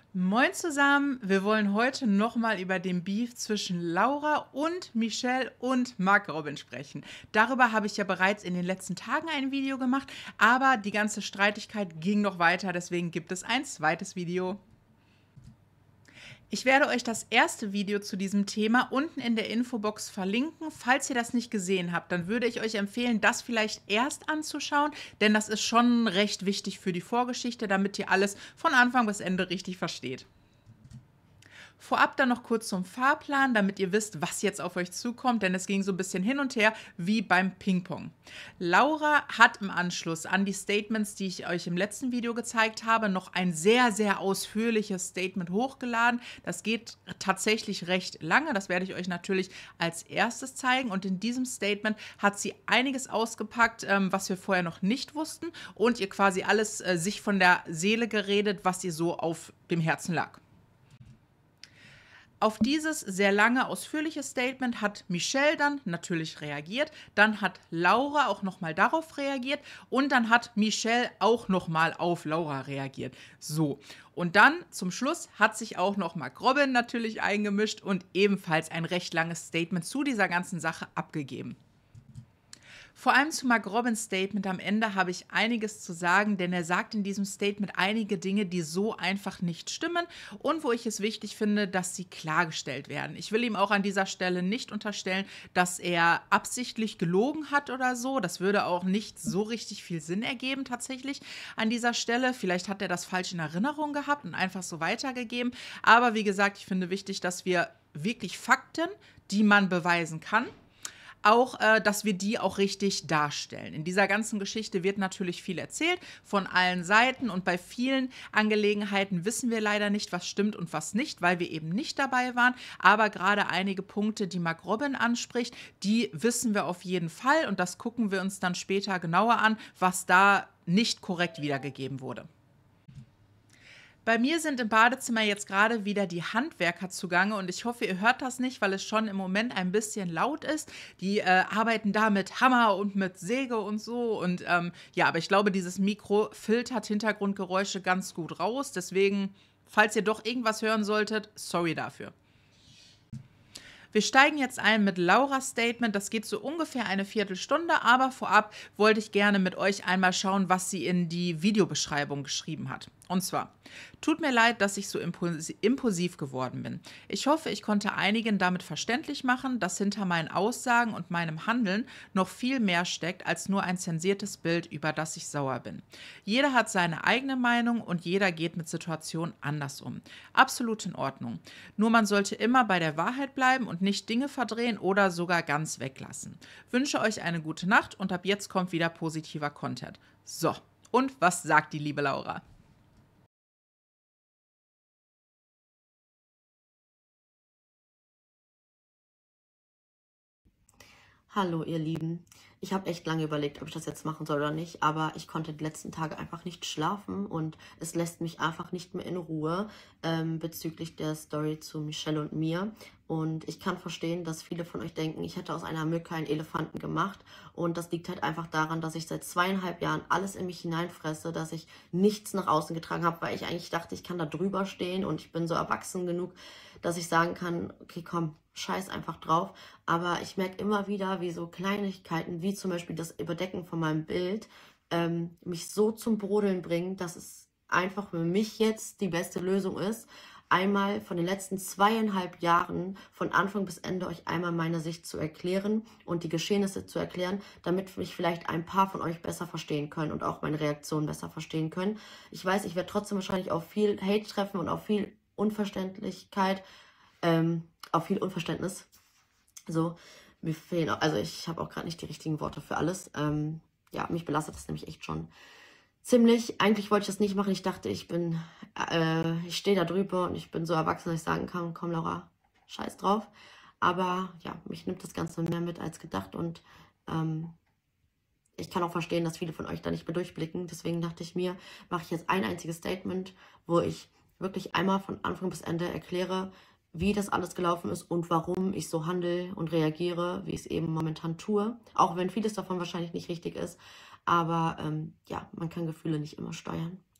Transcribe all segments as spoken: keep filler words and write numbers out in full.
Moin zusammen, wir wollen heute nochmal über den Beef zwischen Laura und Michelle und Mark Robin sprechen. Darüber habe ich ja bereits in den letzten Tagen ein Video gemacht, aber die ganze Streitigkeit ging noch weiter, deswegen gibt es ein zweites Video. Ich werde euch das erste Video zu diesem Thema unten in der Infobox verlinken. Falls ihr das nicht gesehen habt, dann würde ich euch empfehlen, das vielleicht erst anzuschauen, denn das ist schon recht wichtig für die Vorgeschichte, damit ihr alles von Anfang bis Ende richtig versteht. Vorab dann noch kurz zum Fahrplan, damit ihr wisst, was jetzt auf euch zukommt, denn es ging so ein bisschen hin und her wie beim Ping-Pong. Laura hat im Anschluss an die Statements, die ich euch im letzten Video gezeigt habe, noch ein sehr, sehr ausführliches Statement hochgeladen. Das geht tatsächlich recht lange, das werde ich euch natürlich als erstes zeigen. Und in diesem Statement hat sie einiges ausgepackt, ähm, was wir vorher noch nicht wussten, und ihr quasi alles äh, sich von der Seele geredet, was ihr so auf dem Herzen lag. Auf dieses sehr lange, ausführliche Statement hat Michelle dann natürlich reagiert, dann hat Laura auch nochmal darauf reagiert und dann hat Michelle auch nochmal auf Laura reagiert. So, und dann zum Schluss hat sich auch noch Mark Robin natürlich eingemischt und ebenfalls ein recht langes Statement zu dieser ganzen Sache abgegeben. Vor allem zu Mark Robins Statement am Ende habe ich einiges zu sagen, denn er sagt in diesem Statement einige Dinge, die so einfach nicht stimmen und wo ich es wichtig finde, dass sie klargestellt werden. Ich will ihm auch an dieser Stelle nicht unterstellen, dass er absichtlich gelogen hat oder so. Das würde auch nicht so richtig viel Sinn ergeben tatsächlich an dieser Stelle. Vielleicht hat er das falsch in Erinnerung gehabt und einfach so weitergegeben. Aber wie gesagt, ich finde wichtig, dass wir wirklich Fakten, die man beweisen kann, auch, äh, dass wir die auch richtig darstellen. In dieser ganzen Geschichte wird natürlich viel erzählt von allen Seiten und bei vielen Angelegenheiten wissen wir leider nicht, was stimmt und was nicht, weil wir eben nicht dabei waren. Aber gerade einige Punkte, die Mark Robin anspricht, die wissen wir auf jeden Fall und das gucken wir uns dann später genauer an, was da nicht korrekt wiedergegeben wurde. Bei mir sind im Badezimmer jetzt gerade wieder die Handwerker zugange und ich hoffe, ihr hört das nicht, weil es schon im Moment ein bisschen laut ist. Die äh, arbeiten da mit Hammer und mit Säge und so und ähm, ja, aber ich glaube, dieses Mikro filtert Hintergrundgeräusche ganz gut raus. Deswegen, falls ihr doch irgendwas hören solltet, sorry dafür. Wir steigen jetzt ein mit Lauras Statement. Das geht so ungefähr eine Viertelstunde, aber vorab wollte ich gerne mit euch einmal schauen, was sie in die Videobeschreibung geschrieben hat. Und zwar: Tut mir leid, dass ich so impulsiv geworden bin. Ich hoffe, ich konnte einigen damit verständlich machen, dass hinter meinen Aussagen und meinem Handeln noch viel mehr steckt als nur ein zensiertes Bild, über das ich sauer bin. Jeder hat seine eigene Meinung und jeder geht mit Situationen anders um. Absolut in Ordnung. Nur man sollte immer bei der Wahrheit bleiben und nicht Dinge verdrehen oder sogar ganz weglassen. Wünsche euch eine gute Nacht und ab jetzt kommt wieder positiver Content. So, und was sagt die liebe Laura? Hallo, ihr Lieben. Ich habe echt lange überlegt, ob ich das jetzt machen soll oder nicht, aber ich konnte die letzten Tage einfach nicht schlafen und es lässt mich einfach nicht mehr in Ruhe ähm, bezüglich der Story zu Michelle und mir. Und ich kann verstehen, dass viele von euch denken, ich hätte aus einer Mücke einen Elefanten gemacht. Und das liegt halt einfach daran, dass ich seit zweieinhalb Jahren alles in mich hineinfresse, dass ich nichts nach außen getragen habe, weil ich eigentlich dachte, ich kann da drüber stehen und ich bin so erwachsen genug, dass ich sagen kann, okay, komm, scheiß einfach drauf. Aber ich merke immer wieder, wie so Kleinigkeiten, wie zum Beispiel das Überdecken von meinem Bild, ähm, mich so zum Brodeln bringen, dass es einfach für mich jetzt die beste Lösung ist, einmal von den letzten zweieinhalb Jahren von Anfang bis Ende euch einmal meine Sicht zu erklären und die Geschehnisse zu erklären, damit mich vielleicht ein paar von euch besser verstehen können und auch meine Reaktion besser verstehen können. Ich weiß, ich werde trotzdem wahrscheinlich auf viel Hate treffen und auf viel Unverständlichkeit, ähm, auf viel Unverständnis. So, mir fehlen, also ich habe auch gerade nicht die richtigen Worte für alles. Ähm, ja, mich belastet das nämlich echt schon ziemlich. Eigentlich wollte ich das nicht machen. Ich dachte, ich bin, äh, ich stehe da drüber und ich bin so erwachsen, dass ich sagen kann, komm Laura, scheiß drauf. Aber ja, mich nimmt das Ganze mehr mit als gedacht und ähm, ich kann auch verstehen, dass viele von euch da nicht mehr durchblicken. Deswegen dachte ich mir, mache ich jetzt ein einziges Statement, wo ich wirklich einmal von Anfang bis Ende erkläre, wie das alles gelaufen ist und warum ich so handle und reagiere, wie ich es eben momentan tue. Auch wenn vieles davon wahrscheinlich nicht richtig ist. Aber ähm, ja, man kann Gefühle nicht immer steuern.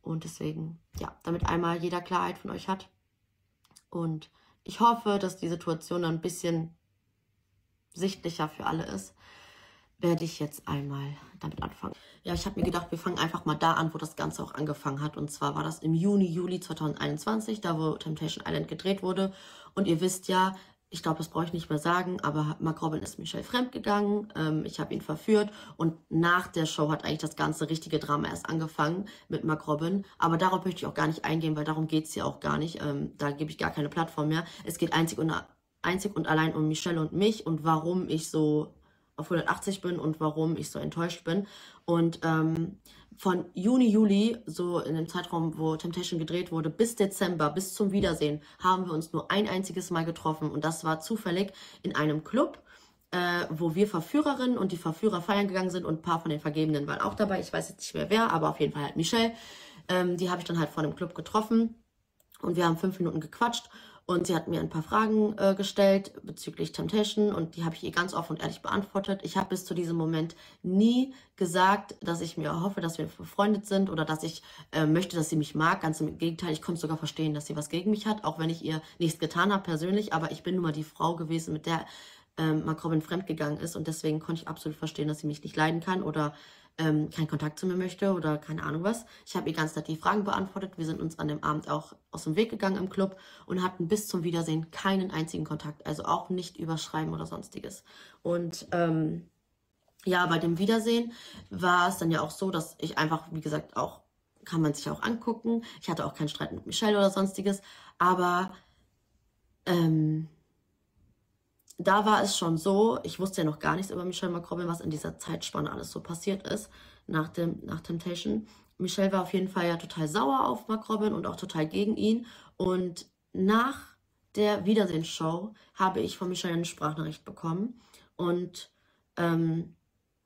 Und deswegen, ja, damit einmal jeder Klarheit von euch hat. Und ich hoffe, dass die Situation dann ein bisschen sichtlicher für alle ist, werde ich jetzt einmal damit anfangen. Ja, ich habe mir gedacht, wir fangen einfach mal da an, wo das Ganze auch angefangen hat. Und zwar war das im Juni, Juli zweitausendeinundzwanzig, da wo Temptation Island gedreht wurde. Und ihr wisst ja, ich glaube, das brauche ich nicht mehr sagen, aber Mark Robin ist Michelle fremdgegangen. Ähm, ich habe ihn verführt. Und nach der Show hat eigentlich das ganze richtige Drama erst angefangen mit Mark Robin. Aber darauf möchte ich auch gar nicht eingehen, weil darum geht es ja auch gar nicht. Ähm, da gebe ich gar keine Plattform mehr. Es geht einzig und, einzig und allein um Michelle und mich und warum ich so auf hundertachtzig bin und warum ich so enttäuscht bin. Und ähm, von Juni, Juli, so in dem Zeitraum, wo Temptation gedreht wurde, bis Dezember, bis zum Wiedersehen, haben wir uns nur ein einziges Mal getroffen. Und das war zufällig in einem Club, äh, wo wir Verführerinnen und die Verführer feiern gegangen sind. Und ein paar von den Vergebenen waren auch dabei. Ich weiß jetzt nicht mehr wer, aber auf jeden Fall halt Michelle. Ähm, die habe ich dann halt vor dem Club getroffen. Und wir haben fünf Minuten gequatscht. Und sie hat mir ein paar Fragen äh, gestellt bezüglich Temptation und die habe ich ihr ganz offen und ehrlich beantwortet. Ich habe bis zu diesem Moment nie gesagt, dass ich mir hoffe, dass wir befreundet sind oder dass ich äh, möchte, dass sie mich mag. Ganz im Gegenteil, ich konnte sogar verstehen, dass sie was gegen mich hat, auch wenn ich ihr nichts getan habe persönlich. Aber ich bin nun mal die Frau gewesen, mit der ähm, Mark Robin fremdgegangen ist und deswegen konnte ich absolut verstehen, dass sie mich nicht leiden kann oder ähm, keinen Kontakt zu mir möchte oder keine Ahnung was. Ich habe ihr ganz nett die Fragen beantwortet. Wir sind uns an dem Abend auch aus dem Weg gegangen im Club und hatten bis zum Wiedersehen keinen einzigen Kontakt, also auch nicht über Schreiben oder sonstiges. Und ähm, ja, bei dem Wiedersehen war es dann ja auch so, dass ich einfach, wie gesagt, auch, kann man sich auch angucken. Ich hatte auch keinen Streit mit Michelle oder sonstiges, aber ähm, da war es schon so, ich wusste ja noch gar nichts über Michelle Mark Robin, was in dieser Zeitspanne alles so passiert ist, nach, dem, nach Temptation. Michelle war auf jeden Fall ja total sauer auf Mark Robin und auch total gegen ihn. Und nach der Wiedersehensshow habe ich von Michelle eine Sprachnachricht bekommen. Und ähm,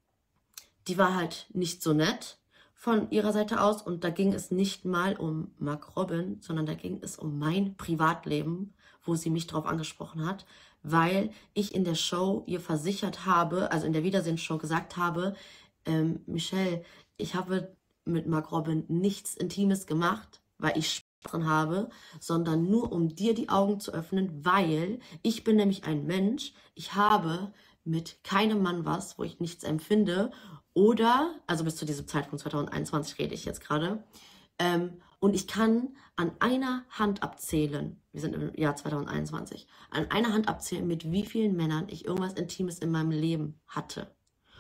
die war halt nicht so nett von ihrer Seite aus. Und da ging es nicht mal um Mark Robin, sondern da ging es um mein Privatleben, wo sie mich drauf angesprochen hat, weil ich in der Show ihr versichert habe, also in der Wiedersehensshow gesagt habe, ähm, Michelle, ich habe mit Mark Robin nichts Intimes gemacht, weil ich Spaß dran habe, sondern nur um dir die Augen zu öffnen, weil ich bin nämlich ein Mensch, ich habe mit keinem Mann was, wo ich nichts empfinde oder, also bis zu diesem Zeitpunkt zweitausendeinundzwanzig rede ich jetzt gerade, ähm, und ich kann an einer Hand abzählen, wir sind im Jahr zweitausendeinundzwanzig, an einer Hand abzählen, mit wie vielen Männern ich irgendwas Intimes in meinem Leben hatte.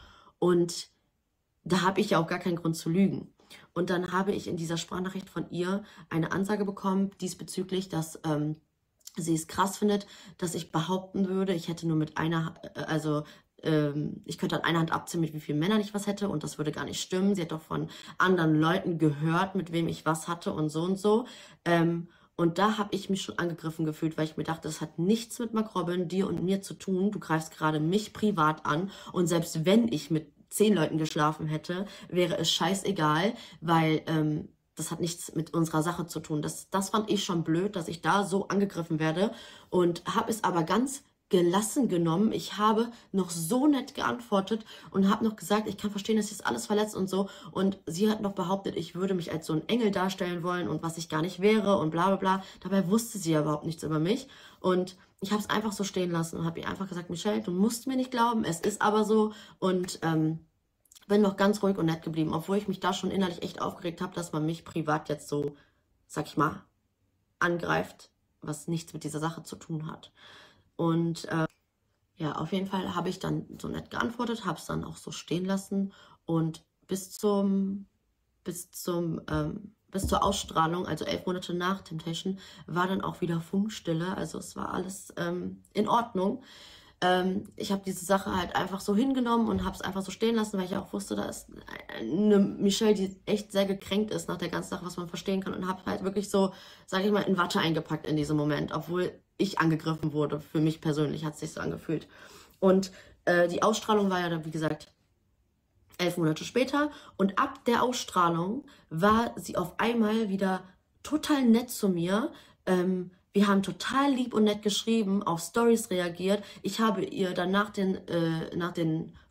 Und da habe ich ja auch gar keinen Grund zu lügen. Und dann habe ich in dieser Sprachnachricht von ihr eine Ansage bekommen diesbezüglich, dass ähm, sie es krass findet, dass ich behaupten würde, ich hätte nur mit einer, also ähm, ich könnte an einer Hand abzählen, mit wie vielen Männern ich was hätte und das würde gar nicht stimmen. Sie hat doch von anderen Leuten gehört, mit wem ich was hatte und so und so. Ähm, und da habe ich mich schon angegriffen gefühlt, weil ich mir dachte, das hat nichts mit Mark Robin, dir und mir zu tun. Du greifst gerade mich privat an und selbst wenn ich mit zehn Leuten geschlafen hätte, wäre es scheißegal, weil ähm, das hat nichts mit unserer Sache zu tun. Das, das fand ich schon blöd, dass ich da so angegriffen werde und habe es aber ganz gelassen genommen. Ich habe noch so nett geantwortet und habe noch gesagt, ich kann verstehen, dass sie es alles verletzt und so. Und sie hat noch behauptet, ich würde mich als so ein Engel darstellen wollen und was ich gar nicht wäre und bla bla bla. Dabei wusste sie ja überhaupt nichts über mich. Und ich habe es einfach so stehen lassen und habe ihr einfach gesagt, Michelle, du musst mir nicht glauben, es ist aber so. Und ähm, bin noch ganz ruhig und nett geblieben, obwohl ich mich da schon innerlich echt aufgeregt habe, dass man mich privat jetzt so, sag ich mal, angreift, was nichts mit dieser Sache zu tun hat. Und äh, ja, auf jeden Fall habe ich dann so nett geantwortet, habe es dann auch so stehen lassen und bis zum, bis zum, ähm, bis zur Ausstrahlung, also elf Monate nach Temptation, war dann auch wieder Funkstille, also es war alles ähm, in Ordnung. Ähm, ich habe diese Sache halt einfach so hingenommen und habe es einfach so stehen lassen, weil ich auch wusste, da ist eine Michelle, die echt sehr gekränkt ist nach der ganzen Sache, was man verstehen kann und habe halt wirklich so, sage ich mal, in Watte eingepackt in diesem Moment, obwohl ich angegriffen wurde. Für mich persönlich hat es sich so angefühlt. Und äh, die Ausstrahlung war ja dann, wie gesagt, elf Monate später und ab der Ausstrahlung war sie auf einmal wieder total nett zu mir. Ähm, Wir haben total lieb und nett geschrieben, auf Stories reagiert. Ich habe ihr dann nach den, äh, nach den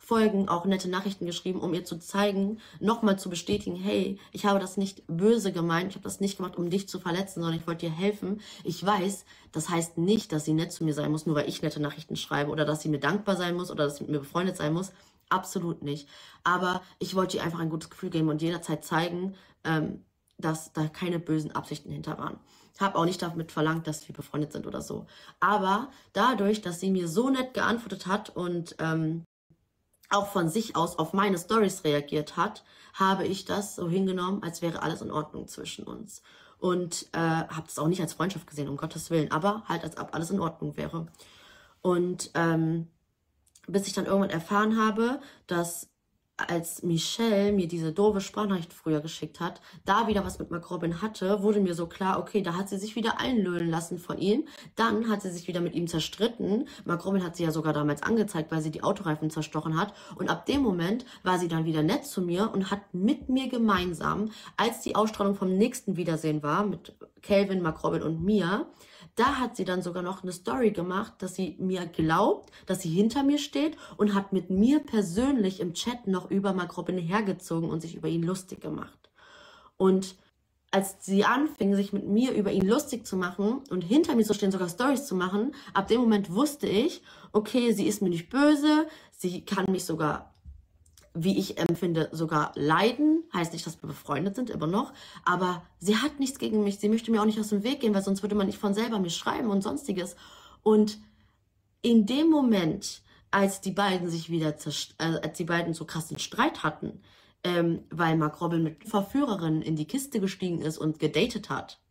Folgen auch nette Nachrichten geschrieben, um ihr zu zeigen, nochmal zu bestätigen, hey, ich habe das nicht böse gemeint, ich habe das nicht gemacht, um dich zu verletzen, sondern ich wollte dir helfen. Ich weiß, das heißt nicht, dass sie nett zu mir sein muss, nur weil ich nette Nachrichten schreibe oder dass sie mir dankbar sein muss oder dass sie mit mir befreundet sein muss. Absolut nicht. Aber ich wollte ihr einfach ein gutes Gefühl geben und jederzeit zeigen, ähm, dass da keine bösen Absichten hinter waren. Habe auch nicht damit verlangt, dass wir befreundet sind oder so. Aber dadurch, dass sie mir so nett geantwortet hat und ähm, auch von sich aus auf meine Storys reagiert hat, habe ich das so hingenommen, als wäre alles in Ordnung zwischen uns. Und äh, habe das auch nicht als Freundschaft gesehen, um Gottes Willen, aber halt als ob alles in Ordnung wäre. Und ähm, bis ich dann irgendwann erfahren habe, dass als Michelle mir diese doofe Sprachnachricht früher geschickt hat, da wieder was mit Mark Robin hatte, wurde mir so klar, okay, da hat sie sich wieder einlullen lassen von ihm. Dann hat sie sich wieder mit ihm zerstritten. Mark Robin hat sie ja sogar damals angezeigt, weil sie die Autoreifen zerstochen hat. Und ab dem Moment war sie dann wieder nett zu mir und hat mit mir gemeinsam, als die Ausstrahlung vom nächsten Wiedersehen war, mit Calvin, Mark Robin und mir, da hat sie dann sogar noch eine Story gemacht, dass sie mir glaubt, dass sie hinter mir steht und hat mit mir persönlich im Chat noch über Mark Robin hergezogen und sich über ihn lustig gemacht. Und als sie anfing, sich mit mir über ihn lustig zu machen und hinter mir zu stehen, sogar Stories zu machen, ab dem Moment wusste ich, okay, sie ist mir nicht böse, sie kann mich sogar, wie ich empfinde, sogar leiden. Heißt nicht, dass wir befreundet sind, immer noch. Aber sie hat nichts gegen mich. Sie möchte mir auch nicht aus dem Weg gehen, weil sonst würde man nicht von selber mir schreiben und sonstiges. Und in dem Moment, als die beiden sich wieder, äh, als die beiden so krassen Streit hatten, ähm, weil Mark Robin mit Verführerinnen in die Kiste gestiegen ist und gedatet hat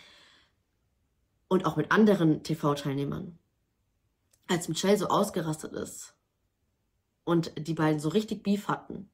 und auch mit anderen T V-Teilnehmern, als Michelle so ausgerastet ist und die beiden so richtig Beef hatten.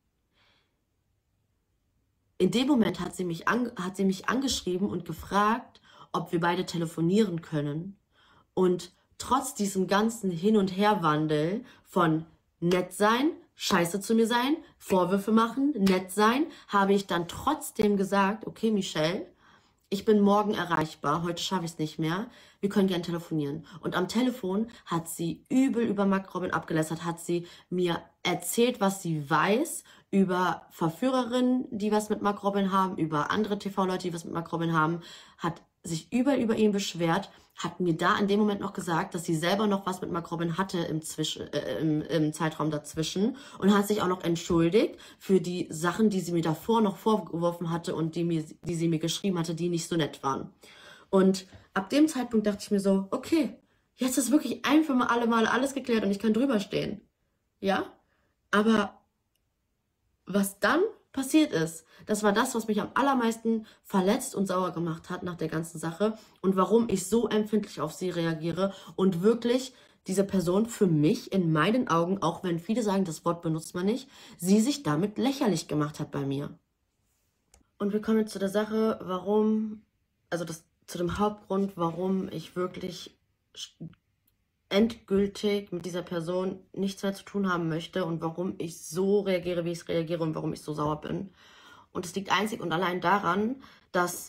In dem Moment hat sie mich, an, hat sie mich angeschrieben und gefragt, ob wir beide telefonieren können. Und trotz diesem ganzen Hin- und Herwandel von nett sein, scheiße zu mir sein, Vorwürfe machen, nett sein, habe ich dann trotzdem gesagt, okay, Michelle, ich bin morgen erreichbar, heute schaffe ich es nicht mehr, wir können gerne telefonieren. Und am Telefon hat sie übel über Mark Robin abgelästert, hat sie mir erzählt, was sie weiß über Verführerinnen, die was mit Mark Robin haben, über andere T V-Leute, die was mit Mark Robin haben, hat sich übel über ihn beschwert, hat mir da in dem Moment noch gesagt, dass sie selber noch was mit Mark Robin hatte im, Zwischen, äh, im, im Zeitraum dazwischen und hat sich auch noch entschuldigt für die Sachen, die sie mir davor noch vorgeworfen hatte und die, mir, die sie mir geschrieben hatte, die nicht so nett waren. Und ab dem Zeitpunkt dachte ich mir so, okay, jetzt ist wirklich ein für mal alle Mal alles geklärt und ich kann drüber stehen. Ja? Aber was dann passiert ist, das war das, was mich am allermeisten verletzt und sauer gemacht hat nach der ganzen Sache und warum ich so empfindlich auf sie reagiere und wirklich diese Person für mich in meinen Augen, auch wenn viele sagen, das Wort benutzt man nicht, sie sich damit lächerlich gemacht hat bei mir. Und wir kommen jetzt zu der Sache, warum, also das, zu dem Hauptgrund, warum ich wirklich endgültig mit dieser Person nichts mehr zu tun haben möchte und warum ich so reagiere, wie ich reagiere und warum ich so sauer bin. Und es liegt einzig und allein daran, dass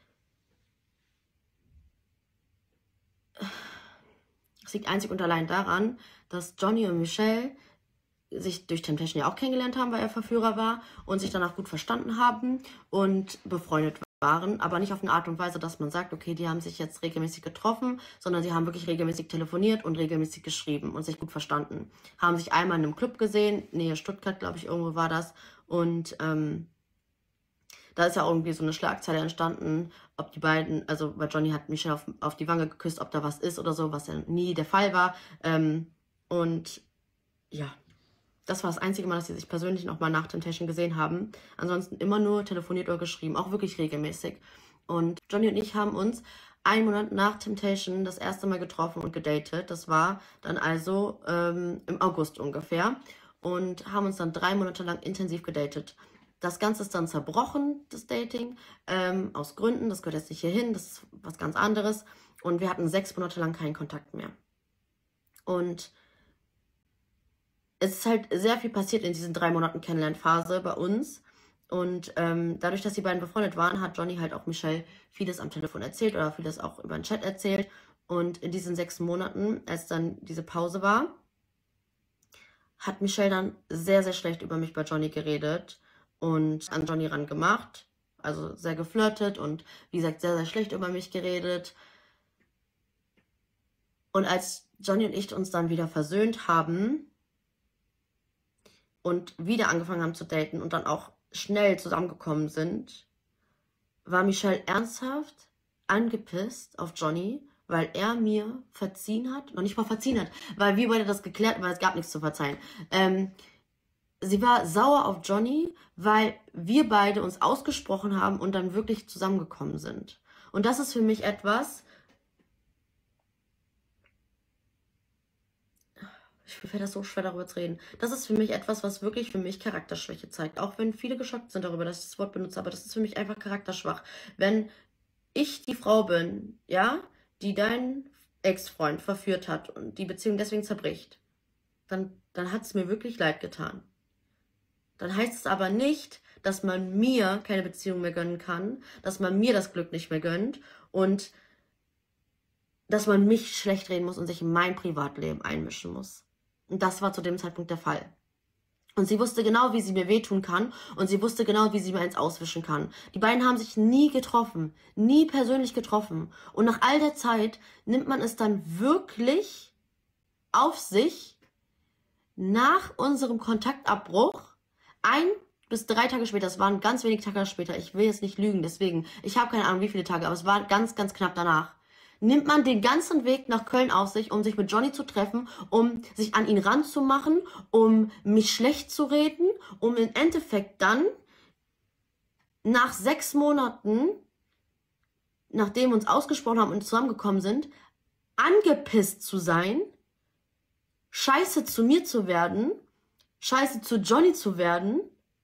es liegt einzig und allein daran, dass Johnny und Michelle sich durch Temptation ja auch kennengelernt haben, weil er Verführer war und sich danach gut verstanden haben und befreundet waren, aber nicht auf eine Art und Weise, dass man sagt, okay, die haben sich jetzt regelmäßig getroffen, sondern sie haben wirklich regelmäßig telefoniert und regelmäßig geschrieben und sich gut verstanden. Haben sich einmal in einem Club gesehen, Nähe Stuttgart, glaube ich, irgendwo war das, und ähm, da ist ja irgendwie so eine Schlagzeile entstanden, ob die beiden, also weil Johnny hat Michelle auf, auf die Wange geküsst, ob da was ist oder so, was ja nie der Fall war. Ähm, und ja, das war das einzige Mal, dass sie sich persönlich nochmal nach Temptation gesehen haben. Ansonsten immer nur telefoniert oder geschrieben, auch wirklich regelmäßig. Und Johnny und ich haben uns einen Monat nach Temptation das erste Mal getroffen und gedatet. Das war dann also ähm, im August ungefähr. Und haben uns dann drei Monate lang intensiv gedatet. Das Ganze ist dann zerbrochen, das Dating, ähm, aus Gründen. Das gehört jetzt nicht hierhin, das ist was ganz anderes. Und wir hatten sechs Monate lang keinen Kontakt mehr. Und es ist halt sehr viel passiert in diesen drei Monaten Kennenlernphase bei uns. Und ähm, dadurch, dass die beiden befreundet waren, hat Johnny halt auch Michelle vieles am Telefon erzählt oder vieles auch über den Chat erzählt. Und in diesen sechs Monaten, als dann diese Pause war, hat Michelle dann sehr, sehr schlecht über mich bei Johnny geredet und an Johnny ran gemacht. Also sehr geflirtet und wie gesagt sehr, sehr schlecht über mich geredet. Und als Johnny und ich uns dann wieder versöhnt haben und wieder angefangen haben zu daten und dann auch schnell zusammengekommen sind, war Michelle ernsthaft angepisst auf Johnny, weil er mir verziehen hat, noch nicht mal verziehen hat, weil wir beide das geklärt, weil es gab nichts zu verzeihen. Ähm, sie war sauer auf Johnny, weil wir beide uns ausgesprochen haben und dann wirklich zusammengekommen sind. Und das ist für mich etwas, ich fällt das so schwer, darüber zu reden. Das ist für mich etwas, was wirklich für mich Charakterschwäche zeigt. Auch wenn viele geschockt sind darüber, dass ich das Wort benutze, aber das ist für mich einfach charakterschwach. Wenn ich die Frau bin, ja, die deinen Ex-Freund verführt hat und die Beziehung deswegen zerbricht, dann, dann hat es mir wirklich leid getan. Dann heißt es aber nicht, dass man mir keine Beziehung mehr gönnen kann, dass man mir das Glück nicht mehr gönnt und dass man mich schlecht reden muss und sich in mein Privatleben einmischen muss. Und das war zu dem Zeitpunkt der Fall. Und sie wusste genau, wie sie mir wehtun kann und sie wusste genau, wie sie mir eins auswischen kann. Die beiden haben sich nie getroffen, nie persönlich getroffen. Und nach all der Zeit nimmt man es dann wirklich auf sich, nach unserem Kontaktabbruch, ein bis drei Tage später, es waren ganz wenige Tage später, ich will jetzt nicht lügen, deswegen, ich habe keine Ahnung, wie viele Tage, aber es war ganz, ganz knapp danach, nimmt man den ganzen Weg nach Köln auf sich, um sich mit Johnny zu treffen, um sich an ihn ranzumachen, um mich schlecht zu reden, um im Endeffekt dann nach sechs Monaten, nachdem wir uns ausgesprochen haben und zusammengekommen sind, angepisst zu sein, scheiße zu mir zu werden, scheiße zu Johnny zu werden.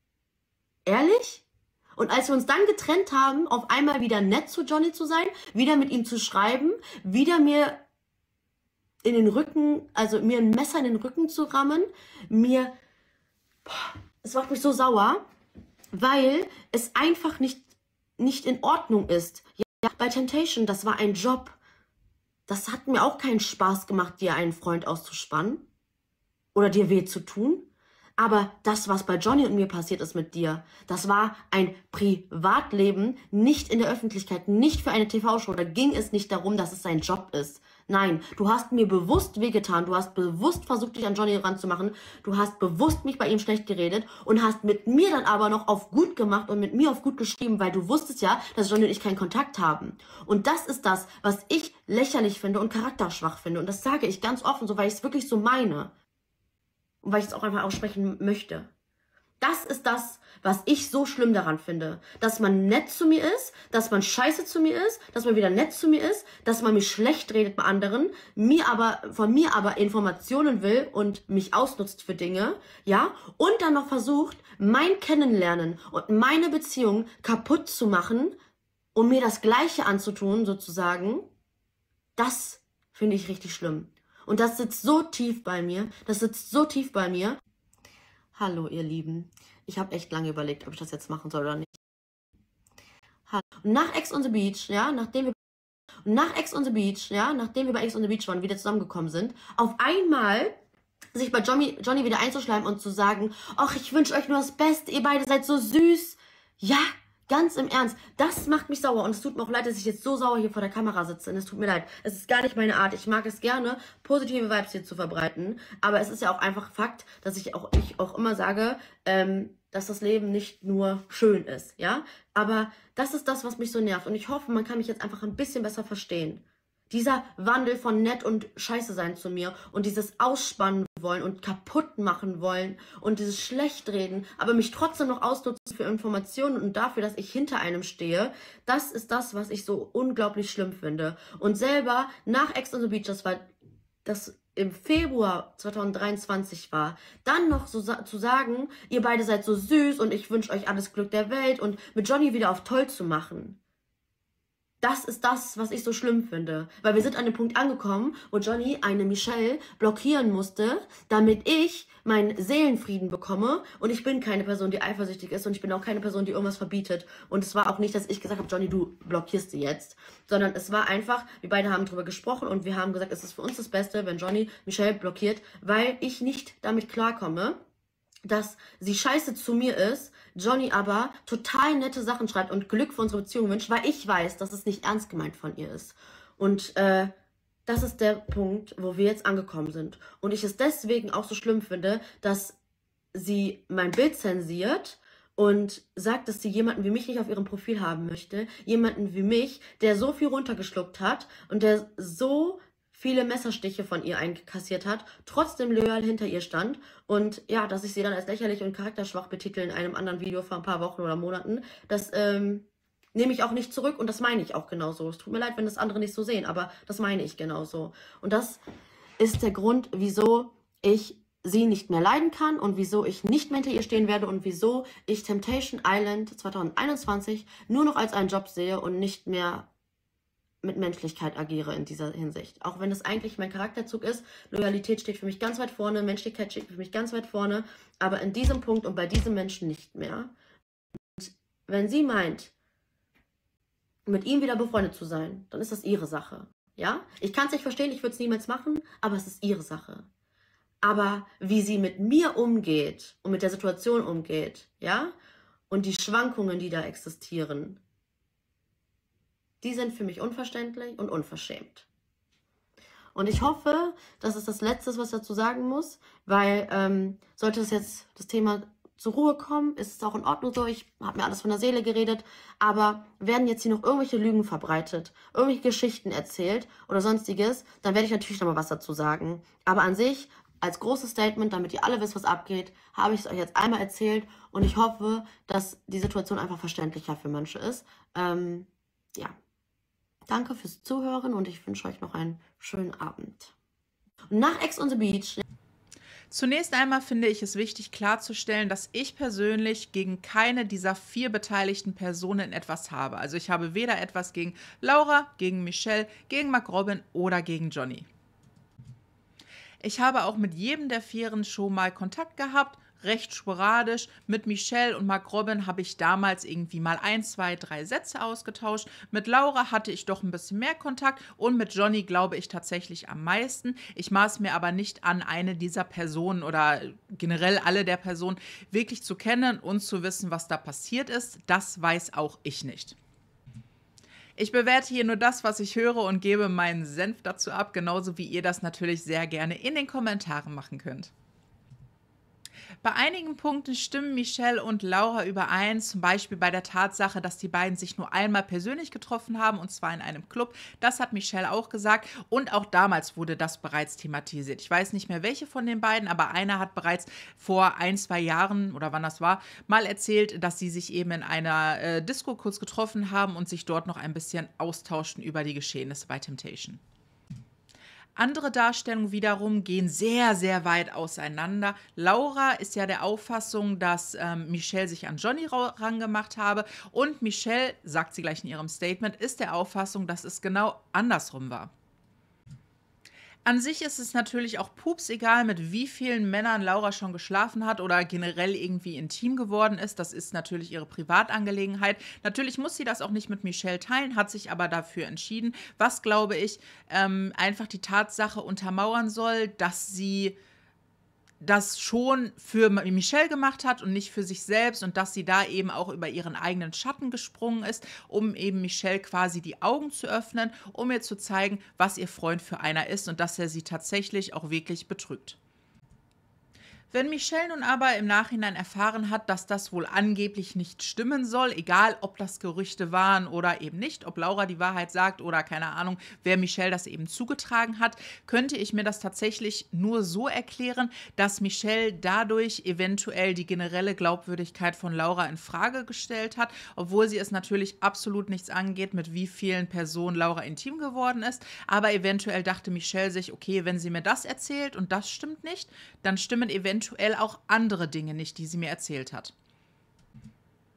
Ehrlich? Und als wir uns dann getrennt haben, auf einmal wieder nett zu Johnny zu sein, wieder mit ihm zu schreiben, wieder mir in den Rücken, also mir ein Messer in den Rücken zu rammen, mir, boah, es macht mich so sauer, weil es einfach nicht, nicht in Ordnung ist. Ja, bei Temptation, das war ein Job. Das hat mir auch keinen Spaß gemacht, dir einen Freund auszuspannen oder dir weh zu tun. Aber das, was bei Johnny und mir passiert ist mit dir, das war ein Privatleben, nicht in der Öffentlichkeit, nicht für eine T V-Show. Da ging es nicht darum, dass es sein Job ist. Nein, du hast mir bewusst wehgetan, du hast bewusst versucht, dich an Johnny ranzumachen, du hast bewusst mich bei ihm schlecht geredet und hast mit mir dann aber noch auf gut gemacht und mit mir auf gut geschrieben, weil du wusstest ja, dass Johnny und ich keinen Kontakt haben. Und das ist das, was ich lächerlich finde und charakterschwach finde. Und das sage ich ganz offen so, weil ich es wirklich so meine. Und weil ich es auch einfach aussprechen möchte. Das ist das, was ich so schlimm daran finde. Dass man nett zu mir ist, dass man scheiße zu mir ist, dass man wieder nett zu mir ist, dass man mich schlecht redet bei anderen, mir aber, von mir aber Informationen will und mich ausnutzt für Dinge, ja, und dann noch versucht, mein Kennenlernen und meine Beziehung kaputt zu machen, um mir das Gleiche anzutun, sozusagen. Das finde ich richtig schlimm. Und das sitzt so tief bei mir, das sitzt so tief bei mir. Hallo, ihr Lieben. Ich habe echt lange überlegt, ob ich das jetzt machen soll oder nicht. Hallo. Und nach Ex on the Beach, ja, nachdem wir nach Ex on the Beach, ja, nachdem wir bei Ex on the Beach waren, wieder zusammengekommen sind, auf einmal sich bei Johnny, Johnny wieder einzuschleimen und zu sagen, ach, ich wünsche euch nur das Beste, ihr beide seid so süß. Ja, ganz im Ernst, das macht mich sauer und es tut mir auch leid, dass ich jetzt so sauer hier vor der Kamera sitze und es tut mir leid. Es ist gar nicht meine Art. Ich mag es gerne, positive Vibes hier zu verbreiten, aber es ist ja auch einfach Fakt, dass ich auch, ich auch immer sage, ähm, dass das Leben nicht nur schön ist, ja? Aber das ist das, was mich so nervt und ich hoffe, man kann mich jetzt einfach ein bisschen besser verstehen. Dieser Wandel von nett und scheiße sein zu mir und dieses Ausspannen wollen und kaputt machen wollen und dieses Schlechtreden, aber mich trotzdem noch ausnutzen für Informationen und dafür, dass ich hinter einem stehe, das ist das, was ich so unglaublich schlimm finde. Und selber nach Ex on the Beach, das war das im Februar zweitausenddreiundzwanzig war, dann noch so sa zu sagen, ihr beide seid so süß und ich wünsche euch alles Glück der Welt und mit Johnny wieder auf toll zu machen. Das ist das, was ich so schlimm finde. Weil wir sind an dem Punkt angekommen, wo Johnny eine Michelle blockieren musste, damit ich meinen Seelenfrieden bekomme. Und ich bin keine Person, die eifersüchtig ist. Und ich bin auch keine Person, die irgendwas verbietet. Und es war auch nicht, dass ich gesagt habe, Johnny, du blockierst sie jetzt. Sondern es war einfach, wir beide haben drüber gesprochen und wir haben gesagt, es ist für uns das Beste, wenn Johnny Michelle blockiert, weil ich nicht damit klarkomme, dass sie scheiße zu mir ist, Johnny aber total nette Sachen schreibt und Glück für unsere Beziehung wünscht, weil ich weiß, dass es nicht ernst gemeint von ihr ist. Und äh, das ist der Punkt, wo wir jetzt angekommen sind. Und ich es deswegen auch so schlimm finde, dass sie mein Bild zensiert und sagt, dass sie jemanden wie mich nicht auf ihrem Profil haben möchte. Jemanden wie mich, der so viel runtergeschluckt hat und der so viele Messerstiche von ihr einkassiert hat, trotzdem loyal hinter ihr stand. Und ja, dass ich sie dann als lächerlich und charakterschwach betitel in einem anderen Video vor ein paar Wochen oder Monaten, das ähm, nehme ich auch nicht zurück und das meine ich auch genauso. Es tut mir leid, wenn das andere nicht so sehen, aber das meine ich genauso. Und das ist der Grund, wieso ich sie nicht mehr leiden kann und wieso ich nicht mehr hinter ihr stehen werde und wieso ich Temptation Island zwanzig einundzwanzig nur noch als einen Job sehe und nicht mehr mit Menschlichkeit agiere in dieser Hinsicht. Auch wenn es eigentlich mein Charakterzug ist, Loyalität steht für mich ganz weit vorne, Menschlichkeit steht für mich ganz weit vorne, aber in diesem Punkt und bei diesem Menschen nicht mehr. Und wenn sie meint, mit ihm wieder befreundet zu sein, dann ist das ihre Sache. Ja? Ich kann es nicht verstehen, ich würde es niemals machen, aber es ist ihre Sache. Aber wie sie mit mir umgeht und mit der Situation umgeht, ja, und die Schwankungen, die da existieren, die sind für mich unverständlich und unverschämt. Und ich hoffe, das ist das Letzte, was ich dazu sagen muss, weil ähm, sollte das jetzt das Thema zur Ruhe kommen, ist es auch in Ordnung so, ich habe mir alles von der Seele geredet, aber werden jetzt hier noch irgendwelche Lügen verbreitet, irgendwelche Geschichten erzählt oder sonstiges, dann werde ich natürlich nochmal was dazu sagen. Aber an sich, als großes Statement, damit ihr alle wisst, was abgeht, habe ich es euch jetzt einmal erzählt und ich hoffe, dass die Situation einfach verständlicher für manche ist. Ähm, ja. Danke fürs Zuhören und ich wünsche euch noch einen schönen Abend. Nach Ex on the Beach. Zunächst einmal finde ich es wichtig klarzustellen, dass ich persönlich gegen keine dieser vier beteiligten Personen etwas habe. Also ich habe weder etwas gegen Laura, gegen Michelle, gegen Mark Robin oder gegen Johnny. Ich habe auch mit jedem der Vieren schon mal Kontakt gehabt, recht sporadisch. Mit Michelle und Mark Robin habe ich damals irgendwie mal ein, zwei, drei Sätze ausgetauscht. Mit Laura hatte ich doch ein bisschen mehr Kontakt und mit Johnny glaube ich tatsächlich am meisten. Ich maß mir aber nicht an, eine dieser Personen oder generell alle der Personen wirklich zu kennen und zu wissen, was da passiert ist. Das weiß auch ich nicht. Ich bewerte hier nur das, was ich höre und gebe meinen Senf dazu ab, genauso wie ihr das natürlich sehr gerne in den Kommentaren machen könnt. Bei einigen Punkten stimmen Michelle und Laura überein, zum Beispiel bei der Tatsache, dass die beiden sich nur einmal persönlich getroffen haben, und zwar in einem Club. Das hat Michelle auch gesagt und auch damals wurde das bereits thematisiert. Ich weiß nicht mehr, welche von den beiden, aber einer hat bereits vor ein, zwei Jahren oder wann das war, mal erzählt, dass sie sich eben in einer äh, Disco kurz getroffen haben und sich dort noch ein bisschen austauschten über die Geschehnisse bei Temptation. Andere Darstellungen wiederum gehen sehr, sehr weit auseinander. Laura ist ja der Auffassung, dass ähm, Michelle sich an Johnny rangemacht habe und Michelle, sagt sie gleich in ihrem Statement, ist der Auffassung, dass es genau andersrum war. An sich ist es natürlich auch pups egal, mit wie vielen Männern Laura schon geschlafen hat oder generell irgendwie intim geworden ist. Das ist natürlich ihre Privatangelegenheit. Natürlich muss sie das auch nicht mit Michelle teilen, hat sich aber dafür entschieden, was, glaube ich, ähm, einfach die Tatsache untermauern soll, dass sie das schon für Michelle gemacht hat und nicht für sich selbst und dass sie da eben auch über ihren eigenen Schatten gesprungen ist, um eben Michelle quasi die Augen zu öffnen, um ihr zu zeigen, was ihr Freund für einer ist und dass er sie tatsächlich auch wirklich betrügt. Wenn Michelle nun aber im Nachhinein erfahren hat, dass das wohl angeblich nicht stimmen soll, egal ob das Gerüchte waren oder eben nicht, ob Laura die Wahrheit sagt oder keine Ahnung, wer Michelle das eben zugetragen hat, könnte ich mir das tatsächlich nur so erklären, dass Michelle dadurch eventuell die generelle Glaubwürdigkeit von Laura in Frage gestellt hat, obwohl sie es natürlich absolut nichts angeht, mit wie vielen Personen Laura intim geworden ist, aber eventuell dachte Michelle sich, okay, wenn sie mir das erzählt und das stimmt nicht, dann stimmen eventuell auch andere Dinge nicht, die sie mir erzählt hat.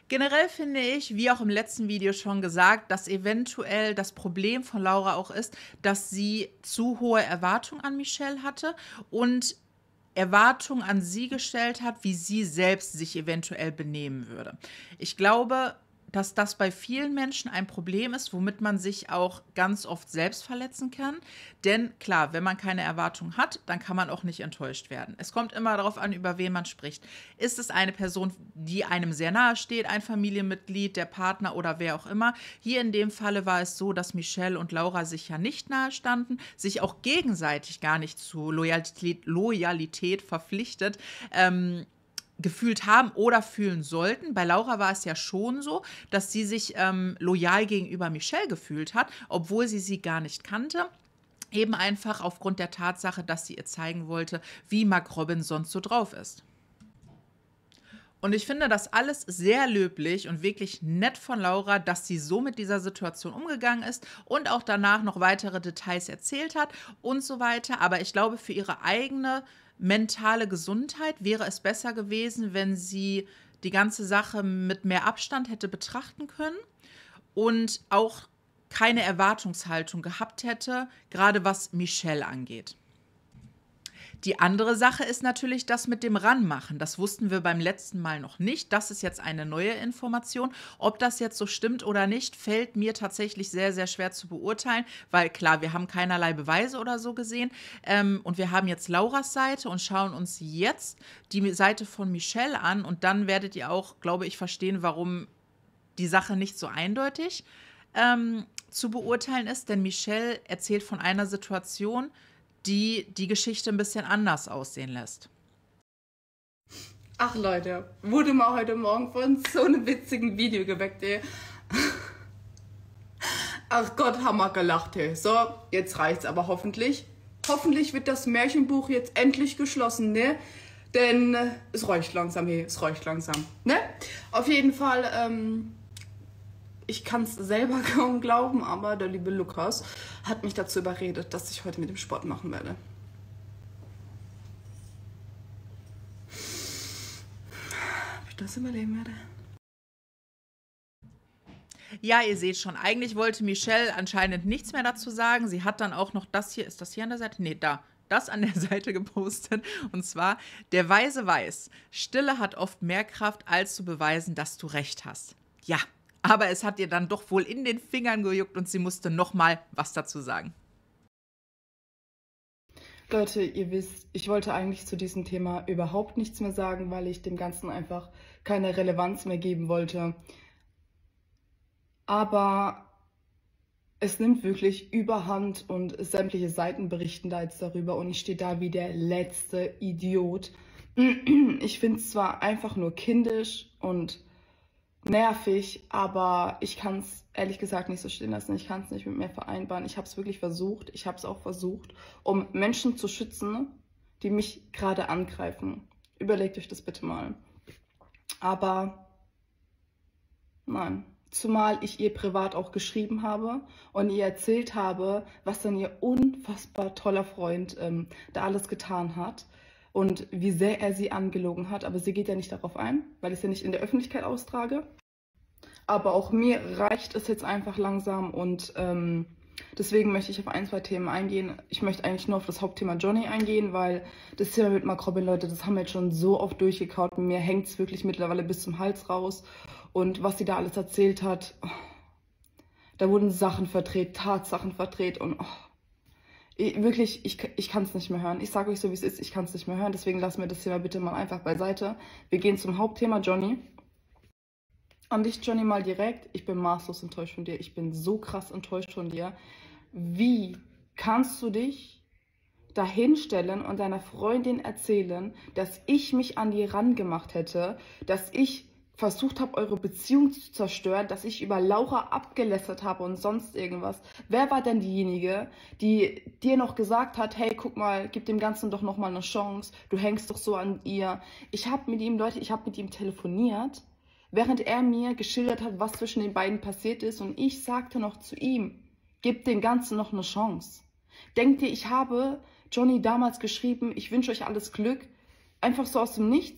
Generell finde ich, wie auch im letzten Video schon gesagt, dass eventuell das Problem von Laura auch ist, dass sie zu hohe Erwartungen an Michelle hatte und Erwartungen an sie gestellt hat, wie sie selbst sich eventuell benehmen würde. Ich glaube, dass das bei vielen Menschen ein Problem ist, womit man sich auch ganz oft selbst verletzen kann. Denn klar, wenn man keine Erwartung hat, dann kann man auch nicht enttäuscht werden. Es kommt immer darauf an, über wen man spricht. Ist es eine Person, die einem sehr nahe steht, ein Familienmitglied, der Partner oder wer auch immer? Hier in dem Falle war es so, dass Michelle und Laura sich ja nicht nahe standen, sich auch gegenseitig gar nicht zu Loyalität, Loyalität verpflichtet ähm, gefühlt haben oder fühlen sollten. Bei Laura war es ja schon so, dass sie sich ähm, loyal gegenüber Michelle gefühlt hat, obwohl sie sie gar nicht kannte. Eben einfach aufgrund der Tatsache, dass sie ihr zeigen wollte, wie Mark Robin sonst so drauf ist. Und ich finde das alles sehr löblich und wirklich nett von Laura, dass sie so mit dieser Situation umgegangen ist und auch danach noch weitere Details erzählt hat und so weiter. Aber ich glaube, für ihre eigene mentale Gesundheit wäre es besser gewesen, wenn sie die ganze Sache mit mehr Abstand hätte betrachten können und auch keine Erwartungshaltung gehabt hätte, gerade was Michelle angeht. Die andere Sache ist natürlich das mit dem Ranmachen. Das wussten wir beim letzten Mal noch nicht. Das ist jetzt eine neue Information. Ob das jetzt so stimmt oder nicht, fällt mir tatsächlich sehr, sehr schwer zu beurteilen, weil klar, wir haben keinerlei Beweise oder so gesehen. Ähm, und wir haben jetzt Lauras Seite und schauen uns jetzt die Seite von Michelle an. Und dann werdet ihr auch, glaube ich, verstehen, warum die Sache nicht so eindeutig ähm, zu beurteilen ist. Denn Michelle erzählt von einer Situation, die die Geschichte ein bisschen anders aussehen lässt. Ach Leute, wurde mal heute Morgen von so einem witzigen Video geweckt, ey. Ach Gott, haben wir gelacht, ey. So, jetzt reicht's aber hoffentlich. Hoffentlich wird das Märchenbuch jetzt endlich geschlossen, ne? Denn äh, es räucht langsam, hey, es räucht langsam, ne? Auf jeden Fall, ähm... ich kann es selber kaum glauben, aber der liebe Lukas hat mich dazu überredet, dass ich heute mit dem Sport machen werde. Ob ich das überleben werde? Ja, ihr seht schon, eigentlich wollte Michelle anscheinend nichts mehr dazu sagen. Sie hat dann auch noch das hier, ist das hier an der Seite? Nee, da. Das an der Seite gepostet. Und zwar, der Weise weiß, Stille hat oft mehr Kraft, als zu beweisen, dass du recht hast. Ja. Aber es hat ihr dann doch wohl in den Fingern gejuckt und sie musste noch mal was dazu sagen. Leute, ihr wisst, ich wollte eigentlich zu diesem Thema überhaupt nichts mehr sagen, weil ich dem Ganzen einfach keine Relevanz mehr geben wollte. Aber es nimmt wirklich Überhand und sämtliche Seiten berichten da jetzt darüber und ich stehe da wie der letzte Idiot. Ich finde es zwar einfach nur kindisch und nervig, aber ich kann es ehrlich gesagt nicht so stehen lassen. Ich kann es nicht mit mir vereinbaren. Ich habe es wirklich versucht. Ich habe es auch versucht, um Menschen zu schützen, die mich gerade angreifen. Überlegt euch das bitte mal. Aber nein. Zumal ich ihr privat auch geschrieben habe und ihr erzählt habe, was dann ihr unfassbar toller Freund ähm, da alles getan hat. Und wie sehr er sie angelogen hat. Aber sie geht ja nicht darauf ein, weil ich es ja nicht in der Öffentlichkeit austrage. Aber auch mir reicht es jetzt einfach langsam und ähm, deswegen möchte ich auf ein, zwei Themen eingehen. Ich möchte eigentlich nur auf das Hauptthema Johnny eingehen, weil das Thema mit Mark Robin, Leute, das haben wir jetzt schon so oft durchgekaut. Mir hängt es wirklich mittlerweile bis zum Hals raus. Und was sie da alles erzählt hat, oh, da wurden Sachen verdreht, Tatsachen verdreht und... Oh, Ich, wirklich, ich, ich kann es nicht mehr hören. Ich sage euch so, wie es ist, ich kann es nicht mehr hören. Deswegen lassen wir das Thema bitte mal einfach beiseite. Wir gehen zum Hauptthema Johnny. An dich, Johnny, mal direkt. Ich bin maßlos enttäuscht von dir. Ich bin so krass enttäuscht von dir. Wie kannst du dich dahinstellen und deiner Freundin erzählen, dass ich mich an die rangemacht hätte, dass ich versucht habe, eure Beziehung zu zerstören, dass ich über Laura abgelästert habe und sonst irgendwas. Wer war denn diejenige, die dir noch gesagt hat, hey, guck mal, gib dem Ganzen doch nochmal eine Chance, du hängst doch so an ihr. Ich habe mit ihm, Leute, ich habe mit ihm telefoniert, während er mir geschildert hat, was zwischen den beiden passiert ist und ich sagte noch zu ihm, gib dem Ganzen noch eine Chance. Denkt ihr, ich habe Johnny damals geschrieben, ich wünsche euch alles Glück, einfach so aus dem Nichts?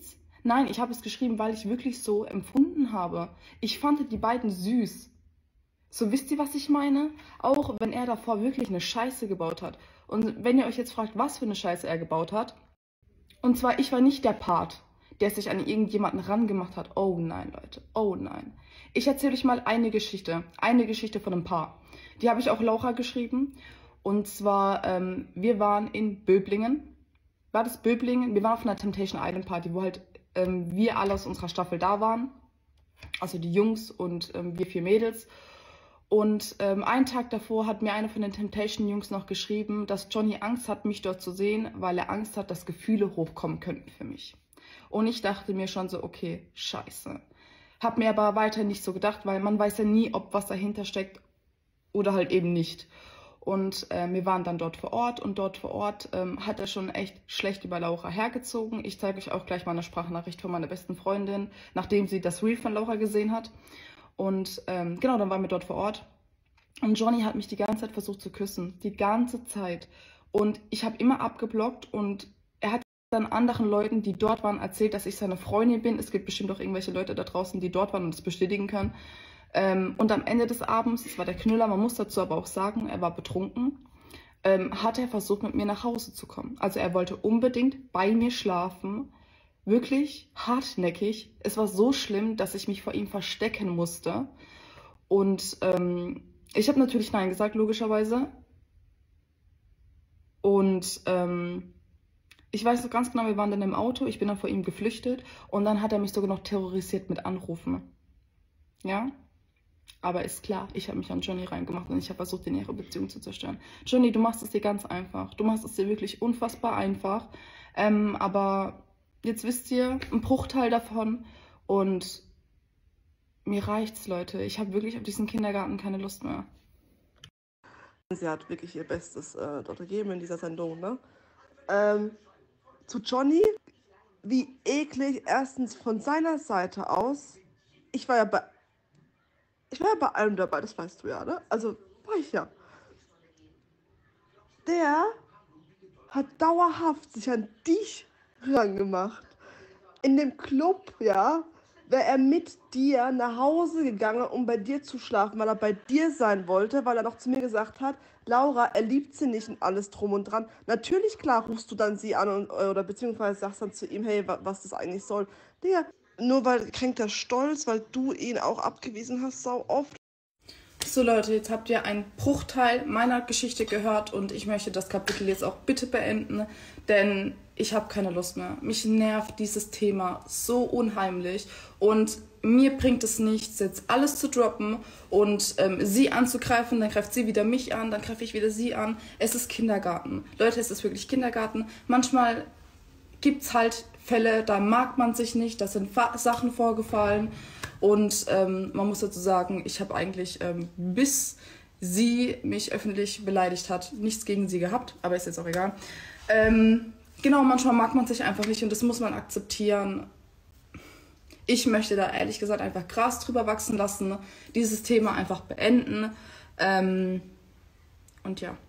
Nein, ich habe es geschrieben, weil ich wirklich so empfunden habe. Ich fand die beiden süß. So, wisst ihr, was ich meine? Auch wenn er davor wirklich eine Scheiße gebaut hat. Und wenn ihr euch jetzt fragt, was für eine Scheiße er gebaut hat, und zwar, ich war nicht der Part, der sich an irgendjemanden rangemacht hat. Oh nein, Leute, oh nein. Ich erzähle euch mal eine Geschichte, eine Geschichte von einem Paar. Die habe ich auch Laura geschrieben. Und zwar, ähm, wir waren in Böblingen. War das Böblingen? Wir waren auf einer Temptation Island Party, wo halt ähm, wir alle aus unserer Staffel da waren. Also die Jungs und ähm, wir vier Mädels. Und ähm, einen Tag davor hat mir einer von den Temptation-Jungs noch geschrieben, dass Johnny Angst hat, mich dort zu sehen, weil er Angst hat, dass Gefühle hochkommen könnten für mich. Und ich dachte mir schon so, okay, scheiße. Hab mir aber weiter nicht so gedacht, weil man weiß ja nie, ob was dahinter steckt oder halt eben nicht. Und äh, wir waren dann dort vor Ort und dort vor Ort ähm, hat er schon echt schlecht über Laura hergezogen. Ich zeige euch auch gleich mal eine Sprachnachricht von meiner besten Freundin, nachdem sie das Reel von Laura gesehen hat. Und ähm, genau, dann waren wir dort vor Ort. Und Johnny hat mich die ganze Zeit versucht zu küssen. Die ganze Zeit. Und ich habe immer abgeblockt. Und er hat dann anderen Leuten, die dort waren, erzählt, dass ich seine Freundin bin. Es gibt bestimmt auch irgendwelche Leute da draußen, die dort waren und das bestätigen können. Ähm, und am Ende des Abends, das war der Knüller, man muss dazu aber auch sagen, er war betrunken, ähm, hat er versucht, mit mir nach Hause zu kommen. Also er wollte unbedingt bei mir schlafen. Wirklich hartnäckig. Es war so schlimm, dass ich mich vor ihm verstecken musste. Und ähm, ich habe natürlich Nein gesagt, logischerweise. Und ähm, ich weiß noch ganz genau, wir waren dann im Auto, ich bin dann vor ihm geflüchtet und dann hat er mich sogar noch terrorisiert mit Anrufen. Ja? Aber ist klar, ich habe mich an Johnny reingemacht und ich habe versucht, in ihre Beziehung zu zerstören. Johnny, du machst es dir ganz einfach. Du machst es dir wirklich unfassbar einfach. Ähm, aber... Jetzt wisst ihr, ein Bruchteil davon und mir reicht's, Leute. Ich habe wirklich auf diesen Kindergarten keine Lust mehr. Sie hat wirklich ihr Bestes äh, dort gegeben in dieser Sendung, ne? Ähm, zu Johnny, wie eklig, erstens von seiner Seite aus, ich war ja bei, ich war ja bei allem dabei, das weißt du ja, ne? Also, war ich ja. Der hat dauerhaft sich an dich rangemacht. In dem Club, ja, wäre er mit dir nach Hause gegangen, um bei dir zu schlafen, weil er bei dir sein wollte, weil er noch zu mir gesagt hat, Laura, er liebt sie nicht und alles drum und dran. Natürlich, klar, rufst du dann sie an und, oder beziehungsweise sagst dann zu ihm, hey, was das eigentlich soll. Digga, nur weil kränkt er Stolz, weil du ihn auch abgewiesen hast, sau oft. So Leute, jetzt habt ihr einen Bruchteil meiner Geschichte gehört und ich möchte das Kapitel jetzt auch bitte beenden, denn ich habe keine Lust mehr. Mich nervt dieses Thema so unheimlich und mir bringt es nichts, jetzt alles zu droppen und ähm, sie anzugreifen, dann greift sie wieder mich an, dann greife ich wieder sie an. Es ist Kindergarten. Leute, es ist wirklich Kindergarten. Manchmal gibt es halt Fälle, da mag man sich nicht, da sind Fa- Sachen vorgefallen. Und ähm, man muss dazu sagen, ich habe eigentlich, ähm, bis sie mich öffentlich beleidigt hat, nichts gegen sie gehabt, aber ist jetzt auch egal. Ähm, genau, manchmal mag man sich einfach nicht und das muss man akzeptieren. Ich möchte da ehrlich gesagt einfach Gras drüber wachsen lassen, dieses Thema einfach beenden. Ähm, und ja.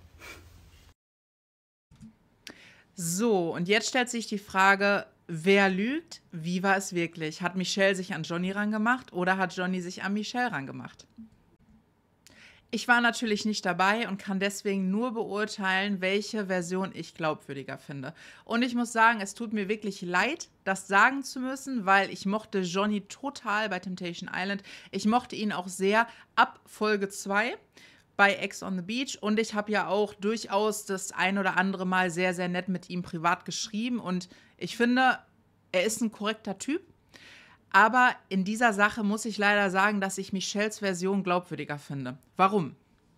So, und jetzt stellt sich die Frage, wer lügt? Wie war es wirklich? Hat Michelle sich an Johnny rangemacht oder hat Johnny sich an Michelle rangemacht? Ich war natürlich nicht dabei und kann deswegen nur beurteilen, welche Version ich glaubwürdiger finde. Und ich muss sagen, es tut mir wirklich leid, das sagen zu müssen, weil ich mochte Johnny total bei Temptation Island. Ich mochte ihn auch sehr ab Folge zwei. Bei Ex on the Beach und ich habe ja auch durchaus das ein oder andere Mal sehr, sehr nett mit ihm privat geschrieben und ich finde, er ist ein korrekter Typ, aber in dieser Sache muss ich leider sagen, dass ich Michelles Version glaubwürdiger finde. Warum?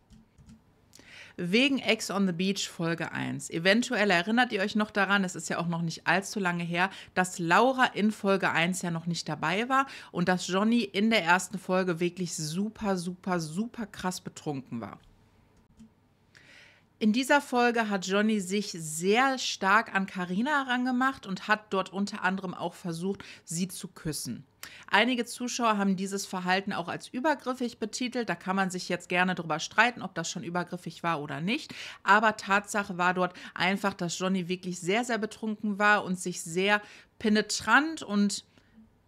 Wegen Ex on the Beach Folge eins. Eventuell erinnert ihr euch noch daran, es ist ja auch noch nicht allzu lange her, dass Laura in Folge eins ja noch nicht dabei war und dass Johnny in der ersten Folge wirklich super, super, super krass betrunken war. In dieser Folge hat Johnny sich sehr stark an Carina herangemacht und hat dort unter anderem auch versucht, sie zu küssen. Einige Zuschauer haben dieses Verhalten auch als übergriffig betitelt. Da kann man sich jetzt gerne drüber streiten, ob das schon übergriffig war oder nicht. Aber Tatsache war dort einfach, dass Johnny wirklich sehr, sehr betrunken war und sich sehr penetrant und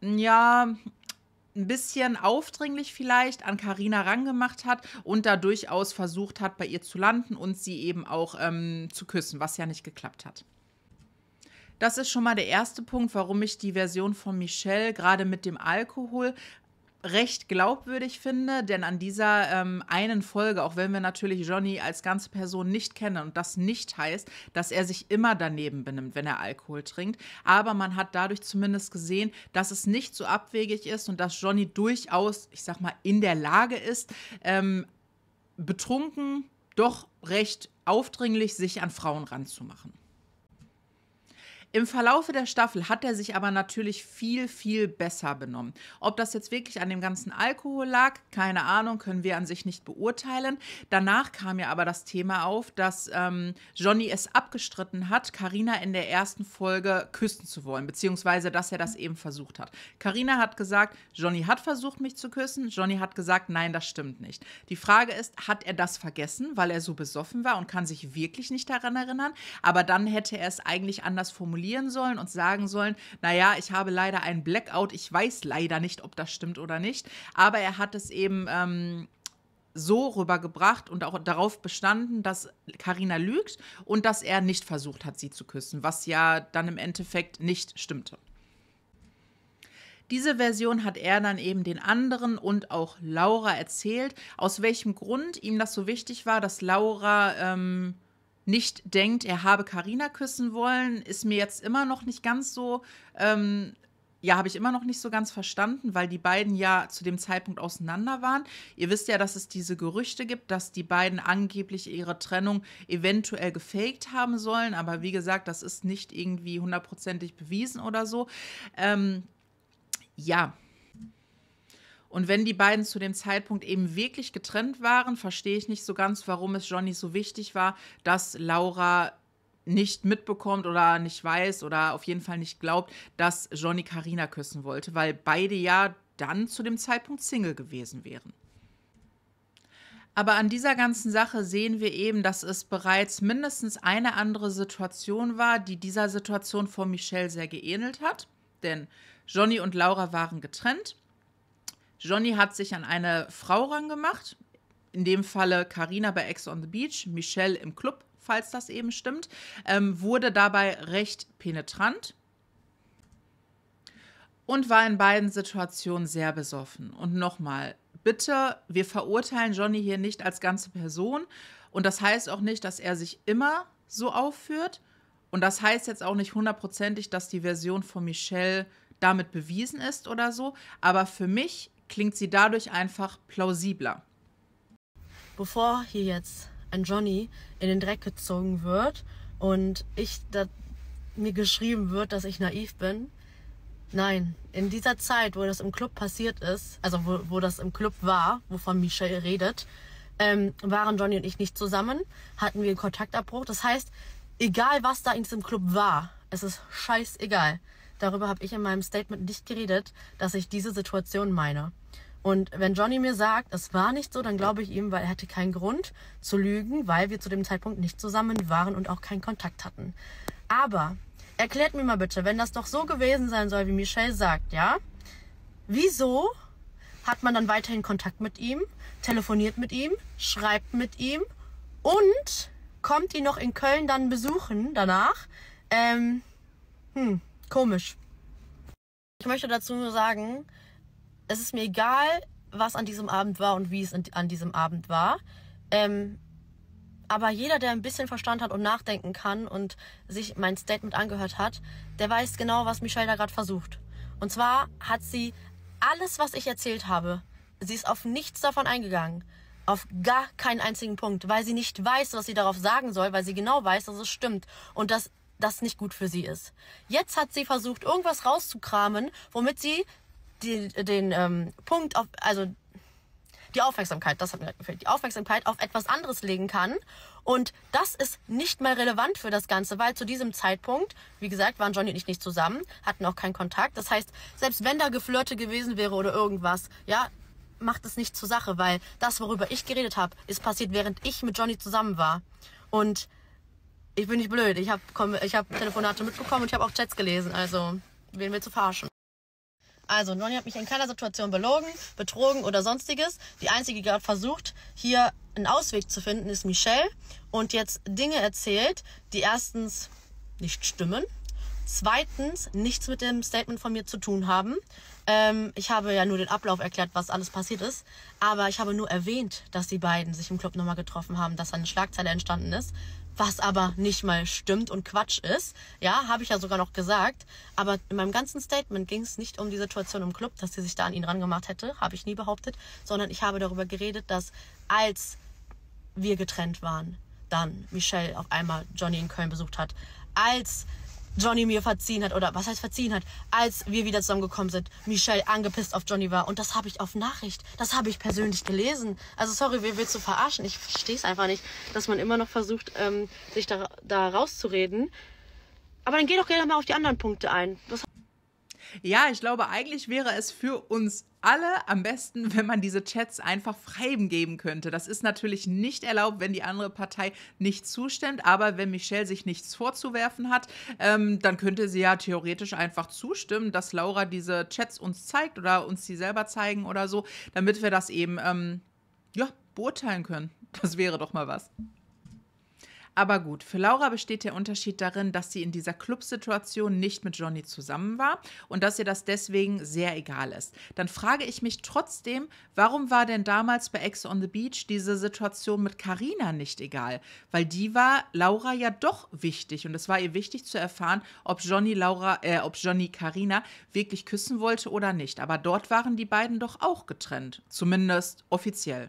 ja, ein bisschen aufdringlich vielleicht an Carina rangemacht hat und da durchaus versucht hat, bei ihr zu landen und sie eben auch ähm, zu küssen, was ja nicht geklappt hat. Das ist schon mal der erste Punkt, warum ich die Version von Michelle gerade mit dem Alkohol recht glaubwürdig finde, denn an dieser ähm, einen Folge, auch wenn wir natürlich Johnny als ganze Person nicht kennen und das nicht heißt, dass er sich immer daneben benimmt, wenn er Alkohol trinkt, aber man hat dadurch zumindest gesehen, dass es nicht so abwegig ist und dass Johnny durchaus, ich sag mal, in der Lage ist, ähm, betrunken doch recht aufdringlich sich an Frauen ranzumachen. Im Verlaufe der Staffel hat er sich aber natürlich viel, viel besser benommen. Ob das jetzt wirklich an dem ganzen Alkohol lag, keine Ahnung, können wir an sich nicht beurteilen. Danach kam ja aber das Thema auf, dass ähm, Johnny es abgestritten hat, Carina in der ersten Folge küssen zu wollen, beziehungsweise dass er das eben versucht hat. Carina hat gesagt, Johnny hat versucht, mich zu küssen. Johnny hat gesagt, nein, das stimmt nicht. Die Frage ist, hat er das vergessen, weil er so besoffen war und kann sich wirklich nicht daran erinnern? Aber dann hätte er es eigentlich anders formuliert sollen und sagen sollen, naja, ich habe leider einen Blackout, ich weiß leider nicht, ob das stimmt oder nicht, aber er hat es eben ähm, so rübergebracht und auch darauf bestanden, dass Carina lügt und dass er nicht versucht hat, sie zu küssen, was ja dann im Endeffekt nicht stimmte. Diese Version hat er dann eben den anderen und auch Laura erzählt, aus welchem Grund ihm das so wichtig war, dass Laura ähm, nicht denkt, er habe Carina küssen wollen, ist mir jetzt immer noch nicht ganz so, ähm, ja, habe ich immer noch nicht so ganz verstanden, weil die beiden ja zu dem Zeitpunkt auseinander waren. Ihr wisst ja, dass es diese Gerüchte gibt, dass die beiden angeblich ihre Trennung eventuell gefaked haben sollen, aber wie gesagt, das ist nicht irgendwie hundertprozentig bewiesen oder so. Ähm, ja. Und wenn die beiden zu dem Zeitpunkt eben wirklich getrennt waren, verstehe ich nicht so ganz, warum es Johnny so wichtig war, dass Laura nicht mitbekommt oder nicht weiß oder auf jeden Fall nicht glaubt, dass Johnny Carina küssen wollte, weil beide ja dann zu dem Zeitpunkt Single gewesen wären. Aber an dieser ganzen Sache sehen wir eben, dass es bereits mindestens eine andere Situation war, die dieser Situation von Michelle sehr geähnelt hat. Denn Johnny und Laura waren getrennt. Johnny hat sich an eine Frau rangemacht, in dem Falle Carina bei Ex on the Beach, Michelle im Club, falls das eben stimmt, ähm, wurde dabei recht penetrant und war in beiden Situationen sehr besoffen. Und nochmal, bitte, wir verurteilen Johnny hier nicht als ganze Person und das heißt auch nicht, dass er sich immer so aufführt und das heißt jetzt auch nicht hundertprozentig, dass die Version von Michelle damit bewiesen ist oder so, aber für mich klingt sie dadurch einfach plausibler. Bevor hier jetzt ein Johnny in den Dreck gezogen wird und ich da, mir geschrieben wird, dass ich naiv bin, nein, in dieser Zeit, wo das im Club passiert ist, also wo, wo das im Club war, wovon Michelle redet, ähm, waren Johnny und ich nicht zusammen, hatten wir einen Kontaktabbruch. Das heißt, egal was da in diesem Club war, es ist scheißegal. Darüber habe ich in meinem Statement nicht geredet, dass ich diese Situation meine. Und wenn Johnny mir sagt, es war nicht so, dann glaube ich ihm, weil er hatte keinen Grund zu lügen, weil wir zu dem Zeitpunkt nicht zusammen waren und auch keinen Kontakt hatten. Aber erklärt mir mal bitte, wenn das doch so gewesen sein soll, wie Michelle sagt, ja, wieso hat man dann weiterhin Kontakt mit ihm, telefoniert mit ihm, schreibt mit ihm und kommt ihn noch in Köln dann besuchen danach? Ähm, hm, komisch. Ich möchte dazu nur sagen, es ist mir egal, was an diesem Abend war und wie es an diesem Abend war. Ähm, aber jeder, der ein bisschen Verstand hat und nachdenken kann und sich mein Statement angehört hat, der weiß genau, was Michelle da gerade versucht. Und zwar hat sie alles, was ich erzählt habe, sie ist auf nichts davon eingegangen. Auf gar keinen einzigen Punkt, weil sie nicht weiß, was sie darauf sagen soll, weil sie genau weiß, dass es stimmt und dass das nicht gut für sie ist. Jetzt hat sie versucht, irgendwas rauszukramen, womit sie die, den ähm, Punkt auf, also die Aufmerksamkeit, das hat mir gefällt, die Aufmerksamkeit auf etwas anderes legen kann. Und das ist nicht mehr relevant für das Ganze, weil zu diesem Zeitpunkt, wie gesagt, waren Johnny und ich nicht zusammen, hatten auch keinen Kontakt. Das heißt, selbst wenn da Geflirte gewesen wäre oder irgendwas, ja, macht es nicht zur Sache, weil das, worüber ich geredet habe, ist passiert, während ich mit Johnny zusammen war. Und ich bin nicht blöd, ich habe ich hab Telefonate mitbekommen und ich habe auch Chats gelesen, also wen willst du verarschen? Also, Johnny hat mich in keiner Situation belogen, betrogen oder sonstiges. Die einzige, die gerade versucht, hier einen Ausweg zu finden, ist Michelle. Und jetzt Dinge erzählt, die erstens nicht stimmen. Zweitens nichts mit dem Statement von mir zu tun haben. Ähm, ich habe ja nur den Ablauf erklärt, was alles passiert ist. Aber ich habe nur erwähnt, dass die beiden sich im Club nochmal getroffen haben, dass eine Schlagzeile entstanden ist. Was aber nicht mal stimmt und Quatsch ist. Ja, habe ich ja sogar noch gesagt. Aber in meinem ganzen Statement ging es nicht um die Situation im Club, dass sie sich da an ihn rangemacht hätte. Habe ich nie behauptet. Sondern ich habe darüber geredet, dass als wir getrennt waren, dann Michelle auf einmal Johnny in Köln besucht hat. Als Johnny mir verziehen hat, oder was heißt verziehen hat, als wir wieder zusammengekommen sind, Michelle angepisst auf Johnny war. Und das habe ich auf Nachricht, das habe ich persönlich gelesen. Also sorry, wer willst du verarschen? Ich verstehe es einfach nicht, dass man immer noch versucht, ähm, sich da, da rauszureden. Aber dann geh doch gerne mal auf die anderen Punkte ein. Was Ja, ich glaube, eigentlich wäre es für uns alle am besten, wenn man diese Chats einfach freigeben könnte. Das ist natürlich nicht erlaubt, wenn die andere Partei nicht zustimmt, aber wenn Michelle sich nichts vorzuwerfen hat, ähm, dann könnte sie ja theoretisch einfach zustimmen, dass Laura diese Chats uns zeigt oder uns die selber zeigen oder so, damit wir das eben ähm, ja, beurteilen können. Das wäre doch mal was. Aber gut, für Laura besteht der Unterschied darin, dass sie in dieser Clubsituation nicht mit Johnny zusammen war und dass ihr das deswegen sehr egal ist. Dann frage ich mich trotzdem, warum war denn damals bei Ex on the Beach diese Situation mit Carina nicht egal? Weil die war Laura ja doch wichtig und es war ihr wichtig zu erfahren, ob Johnny Laura, äh, ob Johnny Carina wirklich küssen wollte oder nicht. Aber dort waren die beiden doch auch getrennt, zumindest offiziell.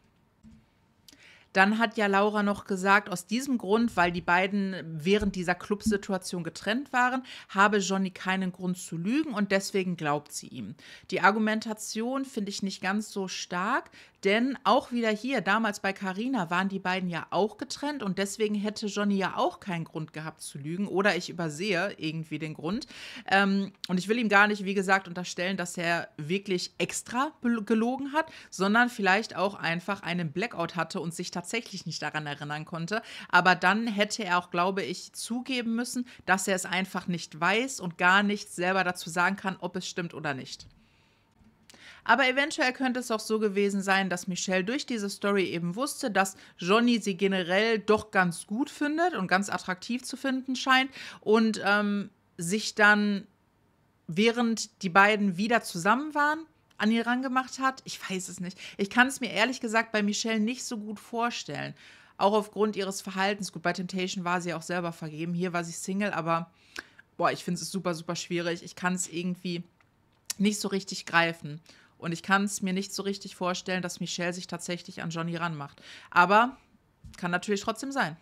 Dann hat ja Laura noch gesagt, aus diesem Grund, weil die beiden während dieser Clubsituation getrennt waren, habe Johnny keinen Grund zu lügen und deswegen glaubt sie ihm. Die Argumentation finde ich nicht ganz so stark, denn auch wieder hier, damals bei Carina, waren die beiden ja auch getrennt und deswegen hätte Johnny ja auch keinen Grund gehabt zu lügen oder ich übersehe irgendwie den Grund. Ähm, und ich will ihm gar nicht, wie gesagt, unterstellen, dass er wirklich extra gelogen hat, sondern vielleicht auch einfach einen Blackout hatte und sich tatsächlich tatsächlich nicht daran erinnern konnte. Aber dann hätte er auch, glaube ich, zugeben müssen, dass er es einfach nicht weiß und gar nichts selber dazu sagen kann, ob es stimmt oder nicht. Aber eventuell könnte es auch so gewesen sein, dass Michelle durch diese Story eben wusste, dass Johnny sie generell doch ganz gut findet und ganz attraktiv zu finden scheint und ähm, sich dann, während die beiden wieder zusammen waren, an ihr rangemacht hat? Ich weiß es nicht. Ich kann es mir ehrlich gesagt bei Michelle nicht so gut vorstellen. Auch aufgrund ihres Verhaltens. Gut, bei Temptation war sie auch selber vergeben. Hier war sie Single, aber boah, ich finde es super, super schwierig. Ich kann es irgendwie nicht so richtig greifen. Und ich kann es mir nicht so richtig vorstellen, dass Michelle sich tatsächlich an Johnny ranmacht. Aber kann natürlich trotzdem sein.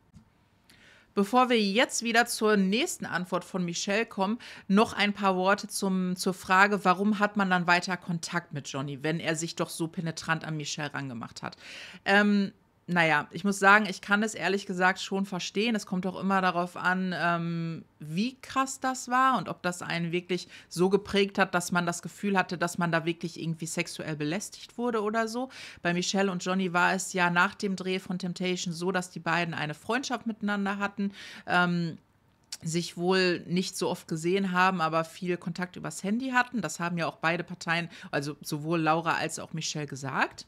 Bevor wir jetzt wieder zur nächsten Antwort von Michelle kommen, noch ein paar Worte zum, zur Frage, warum hat man dann weiter Kontakt mit Johnny, wenn er sich doch so penetrant an Michelle rangemacht hat. Ähm, naja, ich muss sagen, ich kann es ehrlich gesagt schon verstehen. Es kommt auch immer darauf an, ähm, wie krass das war und ob das einen wirklich so geprägt hat, dass man das Gefühl hatte, dass man da wirklich irgendwie sexuell belästigt wurde oder so. Bei Michelle und Johnny war es ja nach dem Dreh von Temptation so, dass die beiden eine Freundschaft miteinander hatten, ähm, sich wohl nicht so oft gesehen haben, aber viel Kontakt übers Handy hatten. Das haben ja auch beide Parteien, also sowohl Laura als auch Michelle gesagt.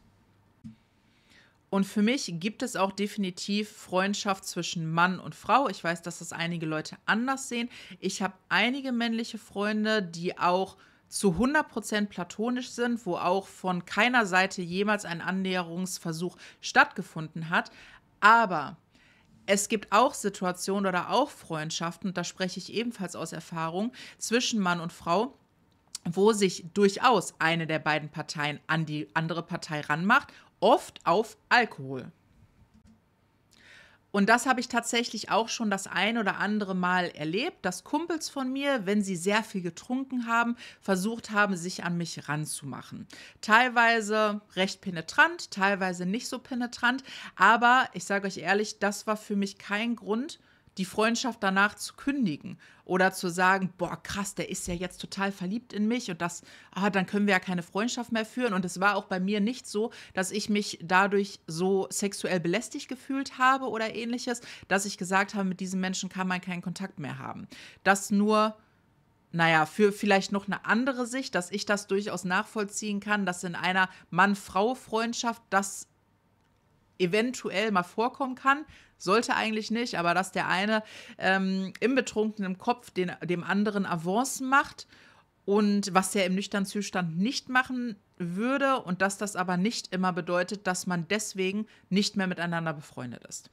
Und für mich gibt es auch definitiv Freundschaft zwischen Mann und Frau. Ich weiß, dass das einige Leute anders sehen. Ich habe einige männliche Freunde, die auch zu hundert Prozent platonisch sind, wo auch von keiner Seite jemals ein Annäherungsversuch stattgefunden hat. Aber es gibt auch Situationen oder auch Freundschaften, und da spreche ich ebenfalls aus Erfahrung, zwischen Mann und Frau, wo sich durchaus eine der beiden Parteien an die andere Partei ranmacht, oft auf Alkohol. Und das habe ich tatsächlich auch schon das ein oder andere Mal erlebt, dass Kumpels von mir, wenn sie sehr viel getrunken haben, versucht haben, sich an mich ranzumachen. Teilweise recht penetrant, teilweise nicht so penetrant, aber ich sage euch ehrlich, das war für mich kein Grund, die Freundschaft danach zu kündigen oder zu sagen, boah, krass, der ist ja jetzt total verliebt in mich und das, ah, dann können wir ja keine Freundschaft mehr führen. Und es war auch bei mir nicht so, dass ich mich dadurch so sexuell belästigt gefühlt habe oder ähnliches, dass ich gesagt habe, mit diesem Menschen kann man keinen Kontakt mehr haben. Das nur naja, für vielleicht noch eine andere Sicht, dass ich das durchaus nachvollziehen kann, dass in einer Mann-Frau-Freundschaft das eventuell mal vorkommen kann. Sollte eigentlich nicht, aber dass der eine ähm, im betrunkenen Kopf den, dem anderen Avancen macht und was er im nüchternen Zustand nicht machen würde und dass das aber nicht immer bedeutet, dass man deswegen nicht mehr miteinander befreundet ist.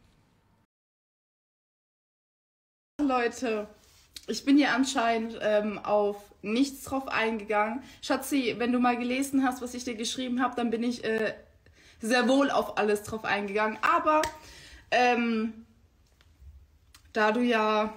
Leute, ich bin hier anscheinend ähm, auf nichts drauf eingegangen. Schatzi, wenn du mal gelesen hast, was ich dir geschrieben habe, dann bin ich äh, sehr wohl auf alles drauf eingegangen. Aber ähm, da du ja...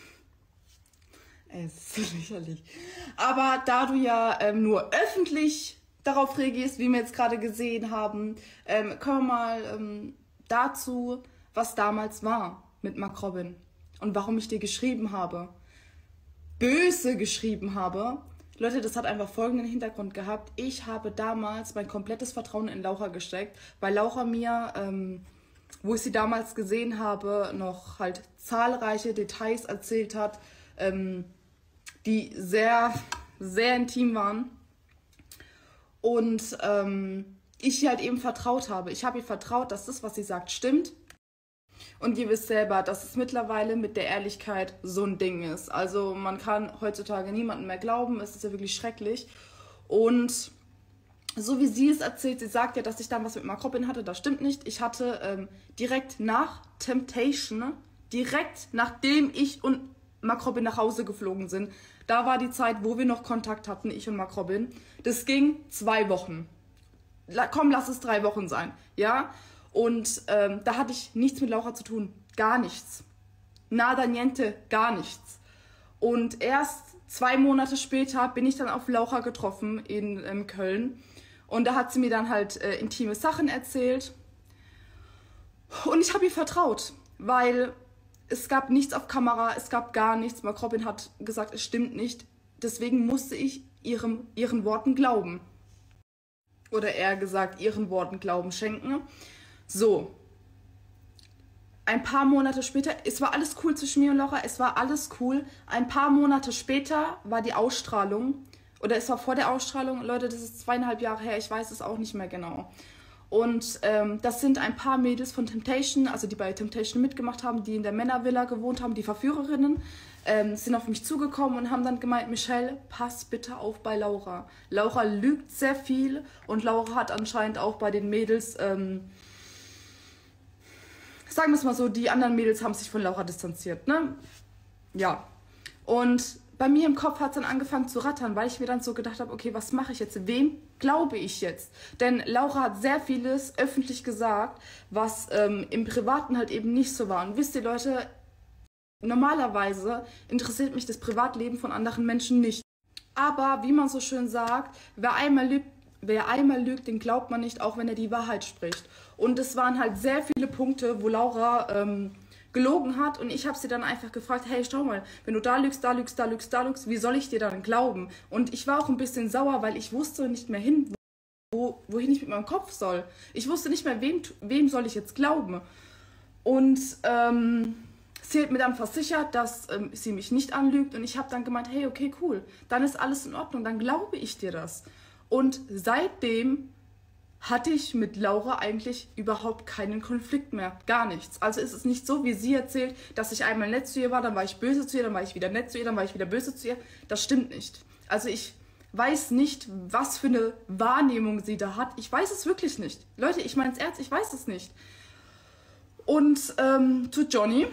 Es ist so lächerlich. Aber da du ja ähm, nur öffentlich darauf reagierst, wie wir jetzt gerade gesehen haben, ähm, kommen wir mal ähm, dazu, was damals war mit Mark Robin und warum ich dir geschrieben habe. Böse geschrieben habe. Leute, das hat einfach folgenden Hintergrund gehabt. Ich habe damals mein komplettes Vertrauen in Laura gesteckt, weil Laura mir, ähm, wo ich sie damals gesehen habe, noch halt zahlreiche Details erzählt hat, ähm, die sehr, sehr intim waren. Und ähm, ich ihr halt eben vertraut habe. Ich habe ihr vertraut, dass das, was sie sagt, stimmt. Und ihr wisst selber, dass es mittlerweile mit der Ehrlichkeit so ein Ding ist. Also man kann heutzutage niemandem mehr glauben. Es ist ja wirklich schrecklich. Und so wie sie es erzählt, sie sagt ja, dass ich dann was mit Mark Robin hatte. Das stimmt nicht. Ich hatte ähm, direkt nach Temptation, direkt nachdem ich und Mark Robin nach Hause geflogen sind, da war die Zeit, wo wir noch Kontakt hatten, ich und Mark Robin. Das ging zwei Wochen. La- komm, lass es drei Wochen sein. Ja? Und ähm, da hatte ich nichts mit Laura zu tun. Gar nichts. Nada niente, gar nichts. Und erst zwei Monate später bin ich dann auf Laura getroffen in ähm, Köln. Und da hat sie mir dann halt äh, intime Sachen erzählt. Und ich habe ihr vertraut, weil es gab nichts auf Kamera, es gab gar nichts. Mark Robin hat gesagt, es stimmt nicht. Deswegen musste ich ihrem, ihren Worten glauben. Oder eher gesagt, ihren Worten Glauben schenken. So, ein paar Monate später, es war alles cool zwischen mir und Laura, es war alles cool. Ein paar Monate später war die Ausstrahlung, oder es war vor der Ausstrahlung, Leute, das ist zweieinhalb Jahre her, ich weiß es auch nicht mehr genau. Und ähm, das sind ein paar Mädels von Temptation, also die bei Temptation mitgemacht haben, die in der Männervilla gewohnt haben, die Verführerinnen, ähm, sind auf mich zugekommen und haben dann gemeint, Michelle, pass bitte auf bei Laura. Laura lügt sehr viel und Laura hat anscheinend auch bei den Mädels... Ähm, Sagen wir es mal so, die anderen Mädels haben sich von Laura distanziert, ne? Ja. Und bei mir im Kopf hat es dann angefangen zu rattern, weil ich mir dann so gedacht habe, okay, was mache ich jetzt? Wem glaube ich jetzt? Denn Laura hat sehr vieles öffentlich gesagt, was ähm, im Privaten halt eben nicht so war. Und wisst ihr, Leute, normalerweise interessiert mich das Privatleben von anderen Menschen nicht. Aber wie man so schön sagt, wer einmal lügt, wer einmal lügt, den glaubt man nicht, auch wenn er die Wahrheit spricht. Und es waren halt sehr viele Punkte, wo Laura ähm, gelogen hat. Und ich habe sie dann einfach gefragt, hey, schau mal, wenn du da lügst, da lügst, da lügst, da lügst, wie soll ich dir dann glauben? Und ich war auch ein bisschen sauer, weil ich wusste nicht mehr hin, wo, wohin ich mit meinem Kopf soll. Ich wusste nicht mehr, wem, wem soll ich jetzt glauben. Und ähm, sie hat mir dann versichert, dass ähm, sie mich nicht anlügt. Und ich habe dann gemeint, hey, okay, cool, dann ist alles in Ordnung, dann glaube ich dir das. Und seitdem hatte ich mit Laura eigentlich überhaupt keinen Konflikt mehr. Gar nichts. Also ist es nicht so, wie sie erzählt, dass ich einmal nett zu ihr war, dann war ich böse zu ihr, dann war ich wieder nett zu ihr, dann war ich wieder böse zu ihr. Das stimmt nicht. Also ich weiß nicht, was für eine Wahrnehmung sie da hat. Ich weiß es wirklich nicht. Leute, ich meine es ernst, ich weiß es nicht. Und ähm, zu Johnny.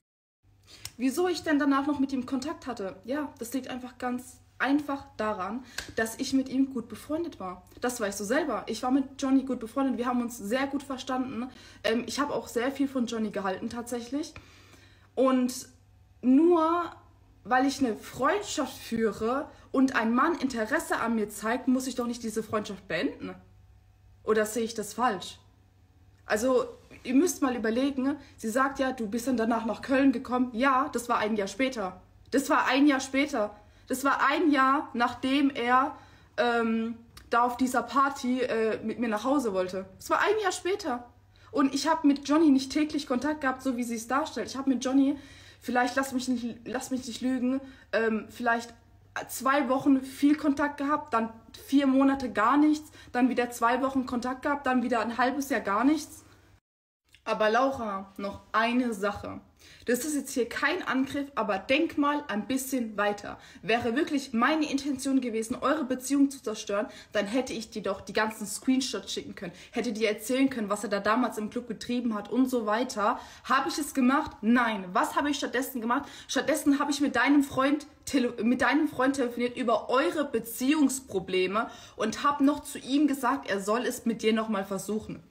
Wieso ich denn danach noch mit ihm Kontakt hatte? Ja, das liegt einfach ganz einfach daran, dass ich mit ihm gut befreundet war. Das weißt du selber. Ich war mit Johnny gut befreundet. Wir haben uns sehr gut verstanden. Ähm, ich habe auch sehr viel von Johnny gehalten tatsächlich. Und nur weil ich eine Freundschaft führe und ein Mann Interesse an mir zeigt, muss ich doch nicht diese Freundschaft beenden. Oder sehe ich das falsch? Also, ihr müsst mal überlegen, sie sagt ja, du bist dann danach nach Köln gekommen. Ja, das war ein Jahr später. Das war ein Jahr später. Das war ein Jahr, nachdem er ähm, da auf dieser Party äh, mit mir nach Hause wollte. Das war ein Jahr später. Und ich habe mit Johnny nicht täglich Kontakt gehabt, so wie sie es darstellt. Ich habe mit Johnny, vielleicht, lass mich nicht, lass mich nicht lügen, ähm, vielleicht zwei Wochen viel Kontakt gehabt, dann vier Monate gar nichts, dann wieder zwei Wochen Kontakt gehabt, dann wieder ein halbes Jahr gar nichts. Aber Laura, noch eine Sache. Das ist jetzt hier kein Angriff, aber denk mal ein bisschen weiter. Wäre wirklich meine Intention gewesen, eure Beziehung zu zerstören, dann hätte ich dir doch die ganzen Screenshots schicken können. Hätte dir erzählen können, was er da damals im Club getrieben hat und so weiter. Habe ich es gemacht? Nein. Was habe ich stattdessen gemacht? Stattdessen habe ich mit deinem Freund mit deinem Freund telefoniert über eure Beziehungsprobleme und habe noch zu ihm gesagt, er soll es mit dir nochmal versuchen.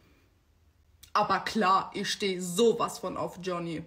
Aber klar, ich stehe sowas von auf Johnny.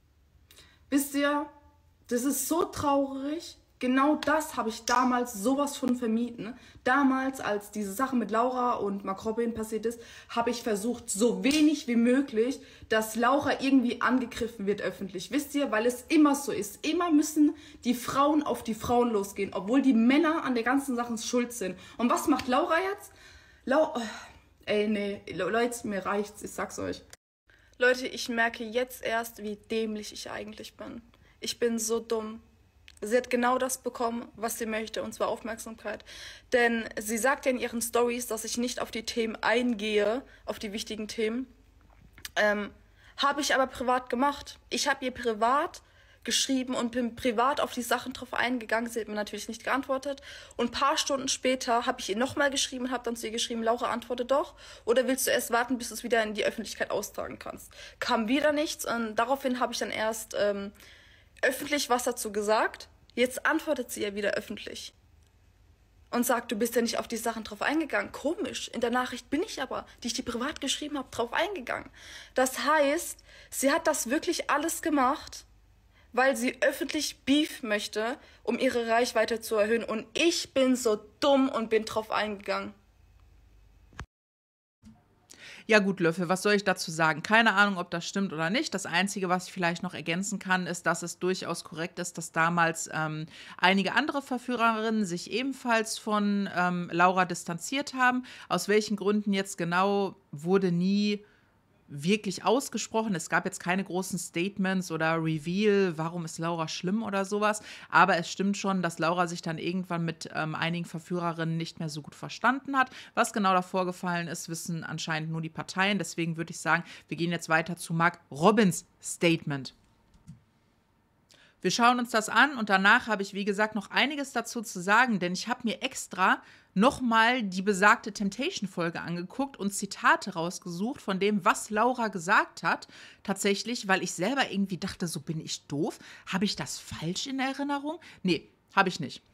Wisst ihr, das ist so traurig. Genau das habe ich damals sowas von vermieden. Damals, als diese Sache mit Laura und Mark Robin passiert ist, habe ich versucht, so wenig wie möglich, dass Laura irgendwie angegriffen wird öffentlich. Wisst ihr, weil es immer so ist. Immer müssen die Frauen auf die Frauen losgehen, obwohl die Männer an der ganzen Sache schuld sind. Und was macht Laura jetzt? Laura... Ey, nee, Leute, mir reicht's, ich sag's euch. Leute, ich merke jetzt erst, wie dämlich ich eigentlich bin. Ich bin so dumm. Sie hat genau das bekommen, was sie möchte, und zwar Aufmerksamkeit. Denn sie sagt ja in ihren Stories, dass ich nicht auf die Themen eingehe, auf die wichtigen Themen. Ähm, habe ich aber privat gemacht. Ich habe ihr privat geschrieben und bin privat auf die Sachen drauf eingegangen. Sie hat mir natürlich nicht geantwortet. Und ein paar Stunden später habe ich ihr nochmal geschrieben und habe dann zu ihr geschrieben, Laura, antworte doch. Oder willst du erst warten, bis du es wieder in die Öffentlichkeit austragen kannst? Kam wieder nichts und daraufhin habe ich dann erst ähm, öffentlich was dazu gesagt. Jetzt antwortet sie ja wieder öffentlich und sagt, du bist ja nicht auf die Sachen drauf eingegangen. Komisch, in der Nachricht bin ich aber, die ich dir privat geschrieben habe, drauf eingegangen. Das heißt, sie hat das wirklich alles gemacht, weil sie öffentlich Beef möchte, um ihre Reichweite zu erhöhen. Und ich bin so dumm und bin drauf eingegangen. Ja gut, Löffel, was soll ich dazu sagen? Keine Ahnung, ob das stimmt oder nicht. Das Einzige, was ich vielleicht noch ergänzen kann, ist, dass es durchaus korrekt ist, dass damals ähm, einige andere Verführerinnen sich ebenfalls von ähm, Laura distanziert haben. Aus welchen Gründen jetzt genau, wurde nie wirklich ausgesprochen. Es gab jetzt keine großen Statements oder Reveal, warum ist Laura schlimm oder sowas. Aber es stimmt schon, dass Laura sich dann irgendwann mit ähm, einigen Verführerinnen nicht mehr so gut verstanden hat. Was genau da vorgefallen ist, wissen anscheinend nur die Parteien. Deswegen würde ich sagen, wir gehen jetzt weiter zu Mark Robins Statement. Wir schauen uns das an und danach habe ich, wie gesagt, noch einiges dazu zu sagen, denn ich habe mir extra nochmal die besagte Temptation-Folge angeguckt und Zitate rausgesucht von dem, was Laura gesagt hat. Tatsächlich, weil ich selber irgendwie dachte, so bin ich doof. Habe ich das falsch in Erinnerung? Nee, habe ich nicht.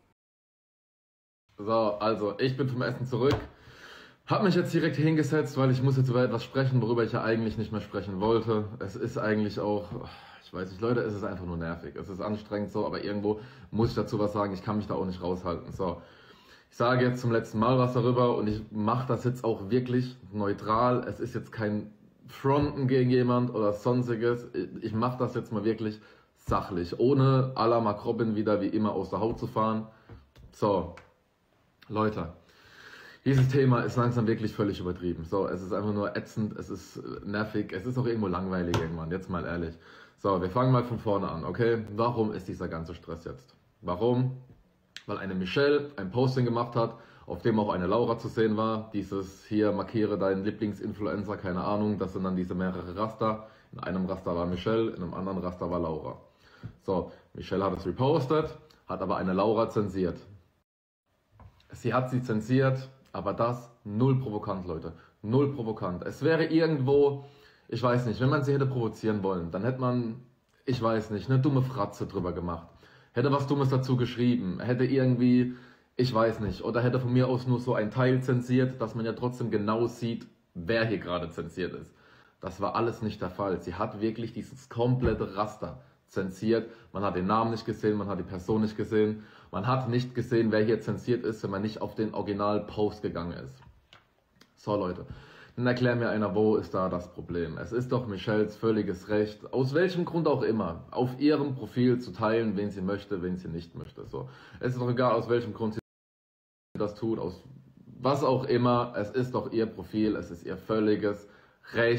So, also ich bin vom Essen zurück. Habe mich jetzt direkt hingesetzt, weil ich muss jetzt über etwas sprechen, worüber ich ja eigentlich nicht mehr sprechen wollte. Es ist eigentlich auch... Ich weiß nicht, Leute, es ist einfach nur nervig. Es ist anstrengend so, aber irgendwo muss ich dazu was sagen. Ich kann mich da auch nicht raushalten. So, ich sage jetzt zum letzten Mal was darüber und ich mache das jetzt auch wirklich neutral. Es ist jetzt kein Fronten gegen jemand oder sonstiges. Ich mache das jetzt mal wirklich sachlich, ohne à la Mark Robin wieder wie immer aus der Haut zu fahren. So, Leute. Dieses Thema ist langsam wirklich völlig übertrieben. So, es ist einfach nur ätzend, es ist nervig, es ist auch irgendwo langweilig irgendwann, jetzt mal ehrlich. So, wir fangen mal von vorne an, okay? Warum ist dieser ganze Stress jetzt? Warum? Weil eine Michelle ein Posting gemacht hat, auf dem auch eine Laura zu sehen war. Dieses hier, markiere deinen Lieblingsinfluencer, keine Ahnung, das sind dann diese mehrere Raster. In einem Raster war Michelle, in einem anderen Raster war Laura. So, Michelle hat es repostet, hat aber eine Laura zensiert. Sie hat sie zensiert, aber das null provokant, Leute. Null provokant. Es wäre irgendwo... Ich weiß nicht, wenn man sie hätte provozieren wollen, dann hätte man, ich weiß nicht, eine dumme Fratze drüber gemacht. Hätte was Dummes dazu geschrieben, hätte irgendwie, ich weiß nicht, oder hätte von mir aus nur so ein Teil zensiert, dass man ja trotzdem genau sieht, wer hier gerade zensiert ist. Das war alles nicht der Fall. Sie hat wirklich dieses komplette Raster zensiert. Man hat den Namen nicht gesehen, man hat die Person nicht gesehen. Man hat nicht gesehen, wer hier zensiert ist, wenn man nicht auf den Original-Post gegangen ist. So, Leute. Dann erklär mir einer, wo ist da das Problem? Es ist doch Michelles völliges Recht, aus welchem Grund auch immer, auf ihrem Profil zu teilen, wen sie möchte, wen sie nicht möchte. So. Es ist doch egal, aus welchem Grund sie das tut, aus was auch immer. Es ist doch ihr Profil, es ist ihr völliges Recht,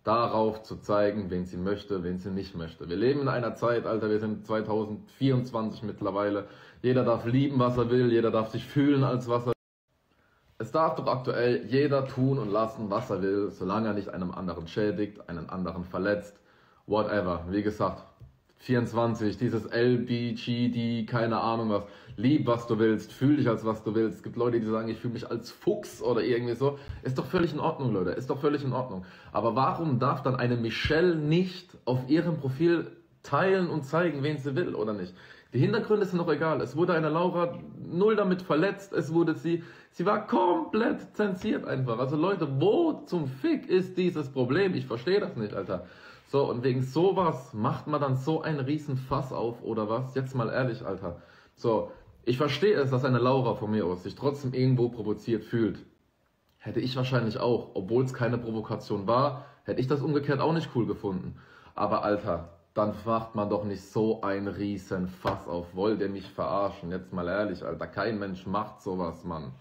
darauf zu zeigen, wen sie möchte, wen sie nicht möchte. Wir leben in einer Zeit, Alter, wir sind zweitausendvierundzwanzig mittlerweile. Jeder darf lieben, was er will, jeder darf sich fühlen, als was er will. Es darf doch aktuell jeder tun und lassen, was er will, solange er nicht einem anderen schädigt, einen anderen verletzt, whatever. Wie gesagt, vierundzwanzig, dieses L B G D, keine Ahnung was, lieb was du willst, fühl dich als was du willst. Es gibt Leute, die sagen, ich fühle mich als Fuchs oder irgendwie so. Ist doch völlig in Ordnung, Leute, ist doch völlig in Ordnung. Aber warum darf dann eine Michelle nicht auf ihrem Profil teilen und zeigen, wen sie will oder nicht? Die Hintergründe sind doch egal. Es wurde eine Laura null damit verletzt, es wurde sie, sie war komplett zensiert einfach. Also Leute, wo zum Fick ist dieses Problem? Ich verstehe das nicht, Alter. So, und wegen sowas macht man dann so einen riesen Fass auf, oder was? Jetzt mal ehrlich, Alter. So, ich verstehe es, dass eine Laura von mir aus sich trotzdem irgendwo provoziert fühlt. Hätte ich wahrscheinlich auch, obwohl es keine Provokation war, hätte ich das umgekehrt auch nicht cool gefunden. Aber Alter, dann macht man doch nicht so einen riesen Fass auf. Wollt ihr mich verarschen? Jetzt mal ehrlich, Alter, kein Mensch macht sowas, Mann.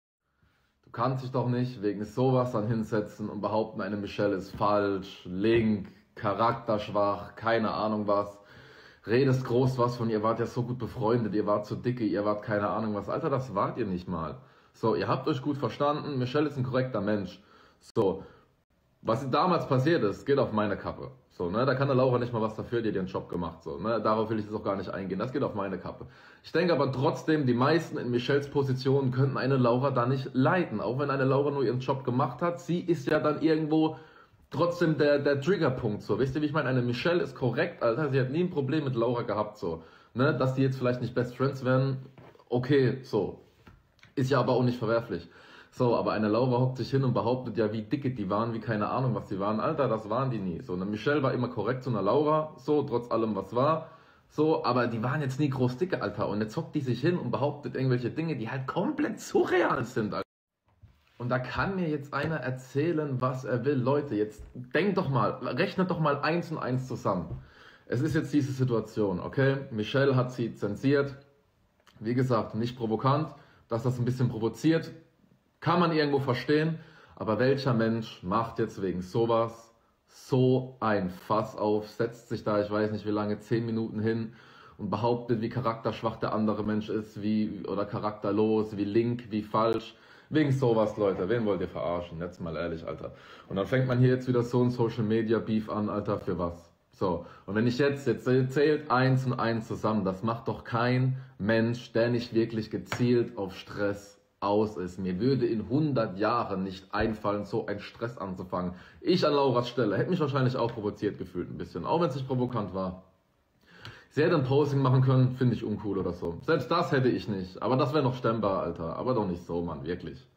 Du kannst dich doch nicht wegen sowas dann hinsetzen und behaupten, eine Michelle ist falsch, link, charakterschwach, keine Ahnung was. Redest groß was von, ihr wart ja so gut befreundet, ihr wart so dicke, ihr wart keine Ahnung was. Alter, das wart ihr nicht mal. So, ihr habt euch gut verstanden, Michelle ist ein korrekter Mensch. So, was damals passiert ist, geht auf meine Kappe. So, ne, da kann der Laura nicht mal was dafür, die hat ihren Job gemacht. So, ne, darauf will ich jetzt auch gar nicht eingehen, das geht auf meine Kappe. Ich denke aber trotzdem, die meisten in Michelles Position könnten eine Laura da nicht leiten. Auch wenn eine Laura nur ihren Job gemacht hat, sie ist ja dann irgendwo trotzdem der, der Triggerpunkt, so. Wisst ihr, wie ich meine? Eine Michelle ist korrekt, Alter. Sie hat nie ein Problem mit Laura gehabt, so. Ne? Dass die jetzt vielleicht nicht Best Friends werden, okay, so. Ist ja aber auch nicht verwerflich. So, aber eine Laura hockt sich hin und behauptet ja, wie dicke die waren, wie keine Ahnung, was die waren. Alter, das waren die nie. So, eine Michelle war immer korrekt zu einer Laura, so, trotz allem, was war. So, aber die waren jetzt nie groß dicke, Alter. Und jetzt hockt die sich hin und behauptet irgendwelche Dinge, die halt komplett surreal sind, Alter. Und da kann mir jetzt einer erzählen, was er will. Leute, jetzt denkt doch mal, rechnet doch mal eins und eins zusammen. Es ist jetzt diese Situation, okay? Michelle hat sie zensiert. Wie gesagt, nicht provokant. Dass das ein bisschen provoziert, kann man irgendwo verstehen. Aber welcher Mensch macht jetzt wegen sowas so ein Fass auf, setzt sich da, ich weiß nicht wie lange, zehn Minuten hin und behauptet, wie charakterschwach der andere Mensch ist, wie oder charakterlos, wie link, wie falsch. Wegen sowas, Leute, wen wollt ihr verarschen? Jetzt mal ehrlich, Alter. Und dann fängt man hier jetzt wieder so ein Social Media Beef an, Alter, für was? So, und wenn ich jetzt, jetzt zählt eins und eins zusammen, das macht doch kein Mensch, der nicht wirklich gezielt auf Stress aus ist. Mir würde in hundert Jahren nicht einfallen, so einen Stress anzufangen. Ich an Lauras Stelle hätte mich wahrscheinlich auch provoziert gefühlt ein bisschen, auch wenn es nicht provokant war. Sie hätte ein Posting machen können, finde ich uncool oder so. Selbst das hätte ich nicht. Aber das wäre noch stemmbar, Alter. Aber doch nicht so, Mann, wirklich.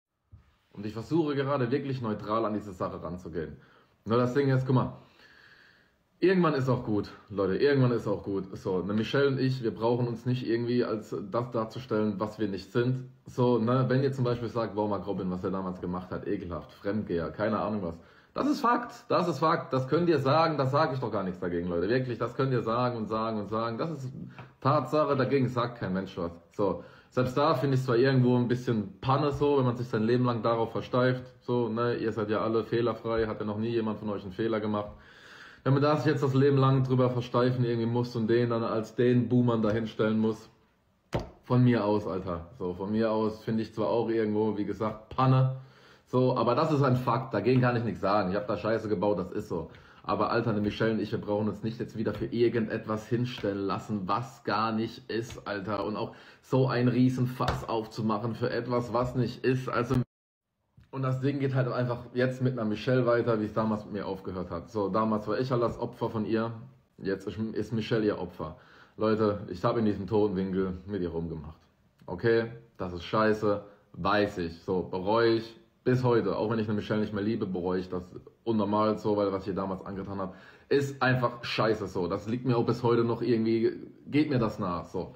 Und ich versuche gerade wirklich neutral an diese Sache ranzugehen. Nur das Ding ist, guck mal. Irgendwann ist auch gut, Leute. Irgendwann ist auch gut. So, ne, Michelle und ich, wir brauchen uns nicht irgendwie als das darzustellen, was wir nicht sind. So, ne, wenn ihr zum Beispiel sagt, wow, Mark Robin, was er damals gemacht hat, ekelhaft, Fremdgeher, keine Ahnung was. Das ist Fakt, das ist Fakt, das könnt ihr sagen, das sage ich doch gar nichts dagegen, Leute, wirklich, das könnt ihr sagen und sagen und sagen, das ist Tatsache, dagegen sagt kein Mensch was. So, selbst da finde ich zwar irgendwo ein bisschen Panne so, wenn man sich sein Leben lang darauf versteift, so, ne, ihr seid ja alle fehlerfrei, hat ja noch nie jemand von euch einen Fehler gemacht. Wenn man da sich jetzt das Leben lang drüber versteifen irgendwie muss und den dann als den Boomern dahinstellen muss, von mir aus, Alter, so, von mir aus finde ich zwar auch irgendwo, wie gesagt, Panne, so, aber das ist ein Fakt, dagegen kann ich nichts sagen. Ich habe da Scheiße gebaut, das ist so. Aber Alter, eine Michelle und ich, wir brauchen uns nicht jetzt wieder für irgendetwas hinstellen lassen, was gar nicht ist, Alter. Und auch so ein Riesenfass aufzumachen für etwas, was nicht ist. Also, und das Ding geht halt einfach jetzt mit einer Michelle weiter, wie es damals mit mir aufgehört hat. So, damals war ich halt das Opfer von ihr, jetzt ist Michelle ihr Opfer. Leute, ich habe in diesem Totenwinkel mit ihr rumgemacht. Okay, das ist scheiße, weiß ich, so, bereue ich. Bis heute, auch wenn ich eine Michelle nicht mehr liebe, bereue ich das unnormal so, weil was ich ihr damals angetan habe, ist einfach scheiße so. Das liegt mir auch bis heute noch irgendwie, geht mir das nach, so.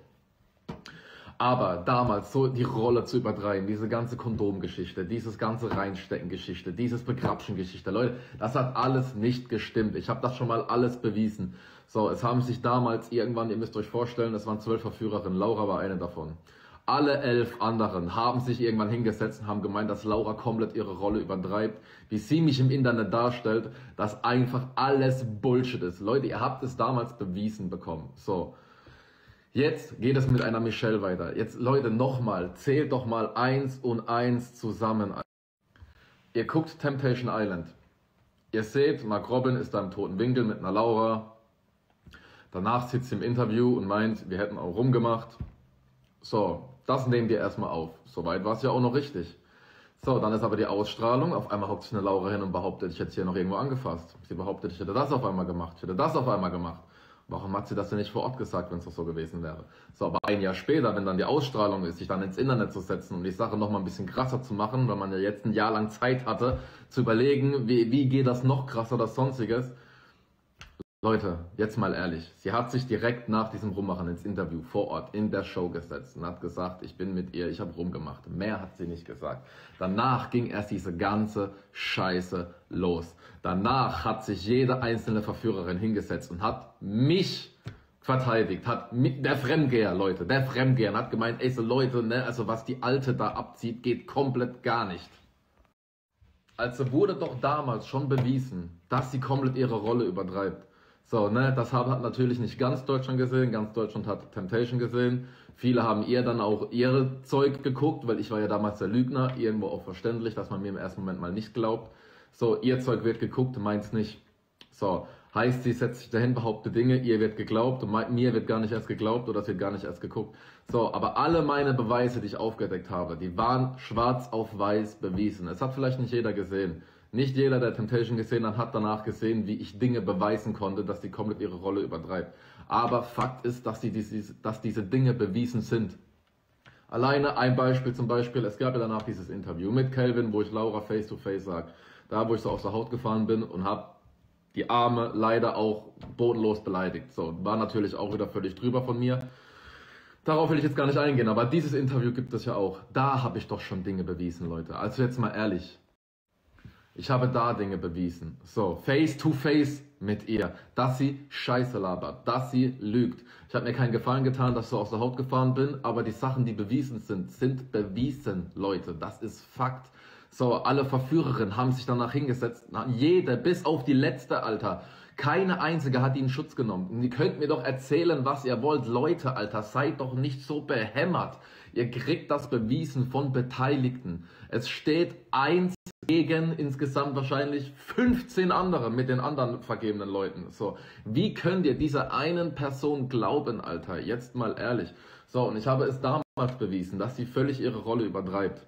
Aber damals so die Rolle zu übertreiben, diese ganze Kondomgeschichte, dieses ganze Reinstecken-Geschichte, dieses Begrapschen-Geschichte, Leute, das hat alles nicht gestimmt. Ich habe das schon mal alles bewiesen. So, es haben sich damals irgendwann, ihr müsst euch vorstellen, es waren zwölf Verführerinnen, Laura war eine davon. Alle elf anderen haben sich irgendwann hingesetzt und haben gemeint, dass Laura komplett ihre Rolle übertreibt, wie sie mich im Internet darstellt, dass einfach alles Bullshit ist. Leute, ihr habt es damals bewiesen bekommen. So, jetzt geht es mit einer Michelle weiter. Jetzt, Leute, nochmal, zählt doch mal eins und eins zusammen. Ihr guckt Temptation Island. Ihr seht, Mark Robin ist da im toten Winkel mit einer Laura. Danach sitzt sie im Interview und meint, wir hätten auch rumgemacht. So, das nehmt ihr erstmal auf. Soweit war es ja auch noch richtig. So, dann ist aber die Ausstrahlung. Auf einmal hockt sich eine Laura hin und behauptet, ich hätte sie hier noch irgendwo angefasst. Sie behauptet, ich hätte das auf einmal gemacht, ich hätte das auf einmal gemacht. Warum hat sie das denn nicht vor Ort gesagt, wenn es doch so gewesen wäre? So, aber ein Jahr später, wenn dann die Ausstrahlung ist, sich dann ins Internet zu setzen und die Sache nochmal ein bisschen krasser zu machen, weil man ja jetzt ein Jahr lang Zeit hatte, zu überlegen, wie, wie geht das noch krasser oder sonstiges. Leute, jetzt mal ehrlich, sie hat sich direkt nach diesem Rummachen ins Interview vor Ort in der Show gesetzt und hat gesagt, ich bin mit ihr, ich habe rumgemacht. Mehr hat sie nicht gesagt. Danach ging erst diese ganze Scheiße los. Danach hat sich jede einzelne Verführerin hingesetzt und hat mich verteidigt, hat mit, der Fremdgeher, Leute, der Fremdgeher, hat gemeint, ey, so Leute, ne, also was die Alte da abzieht, geht komplett gar nicht. Also wurde doch damals schon bewiesen, dass sie komplett ihre Rolle übertreibt. So, ne, das hat natürlich nicht ganz Deutschland gesehen, ganz Deutschland hat Temptation gesehen. Viele haben ihr dann auch ihre Zeug geguckt, weil ich war ja damals der Lügner, irgendwo auch verständlich, dass man mir im ersten Moment mal nicht glaubt. So, ihr Zeug wird geguckt, meins nicht. So, heißt, sie setzt sich dahin, behauptet Dinge, ihr wird geglaubt und mir wird gar nicht erst geglaubt oder es wird gar nicht erst geguckt. So, aber alle meine Beweise, die ich aufgedeckt habe, die waren schwarz auf weiß bewiesen. Es hat vielleicht nicht jeder gesehen. Nicht jeder, der Temptation gesehen hat, hat danach gesehen, wie ich Dinge beweisen konnte, dass die komplett ihre Rolle übertreibt. Aber Fakt ist, dass, die, diese, dass diese Dinge bewiesen sind. Alleine ein Beispiel zum Beispiel, es gab ja danach dieses Interview mit Calvin, wo ich Laura face to face sage. Da, wo ich so aus der Haut gefahren bin und habe die Arme leider auch bodenlos beleidigt. So, war natürlich auch wieder völlig drüber von mir. Darauf will ich jetzt gar nicht eingehen, aber dieses Interview gibt es ja auch. Da habe ich doch schon Dinge bewiesen, Leute. Also jetzt mal ehrlich. Ich habe da Dinge bewiesen. So, face to face mit ihr. Dass sie Scheiße labert. Dass sie lügt. Ich habe mir keinen Gefallen getan, dass ich so aus der Haut gefahren bin. Aber die Sachen, die bewiesen sind, sind bewiesen, Leute. Das ist Fakt. So, alle Verführerinnen haben sich danach hingesetzt. Jede, bis auf die letzte, Alter. Keine einzige hat ihnen Schutz genommen. Und ihr könnt mir doch erzählen, was ihr wollt. Leute, Alter, seid doch nicht so behämmert. Ihr kriegt das bewiesen von Beteiligten. Es steht eins gegen insgesamt wahrscheinlich fünfzehn andere mit den anderen vergebenen Leuten. So, wie könnt ihr dieser einen Person glauben, Alter? Jetzt mal ehrlich. So, und ich habe es damals bewiesen, dass sie völlig ihre Rolle übertreibt.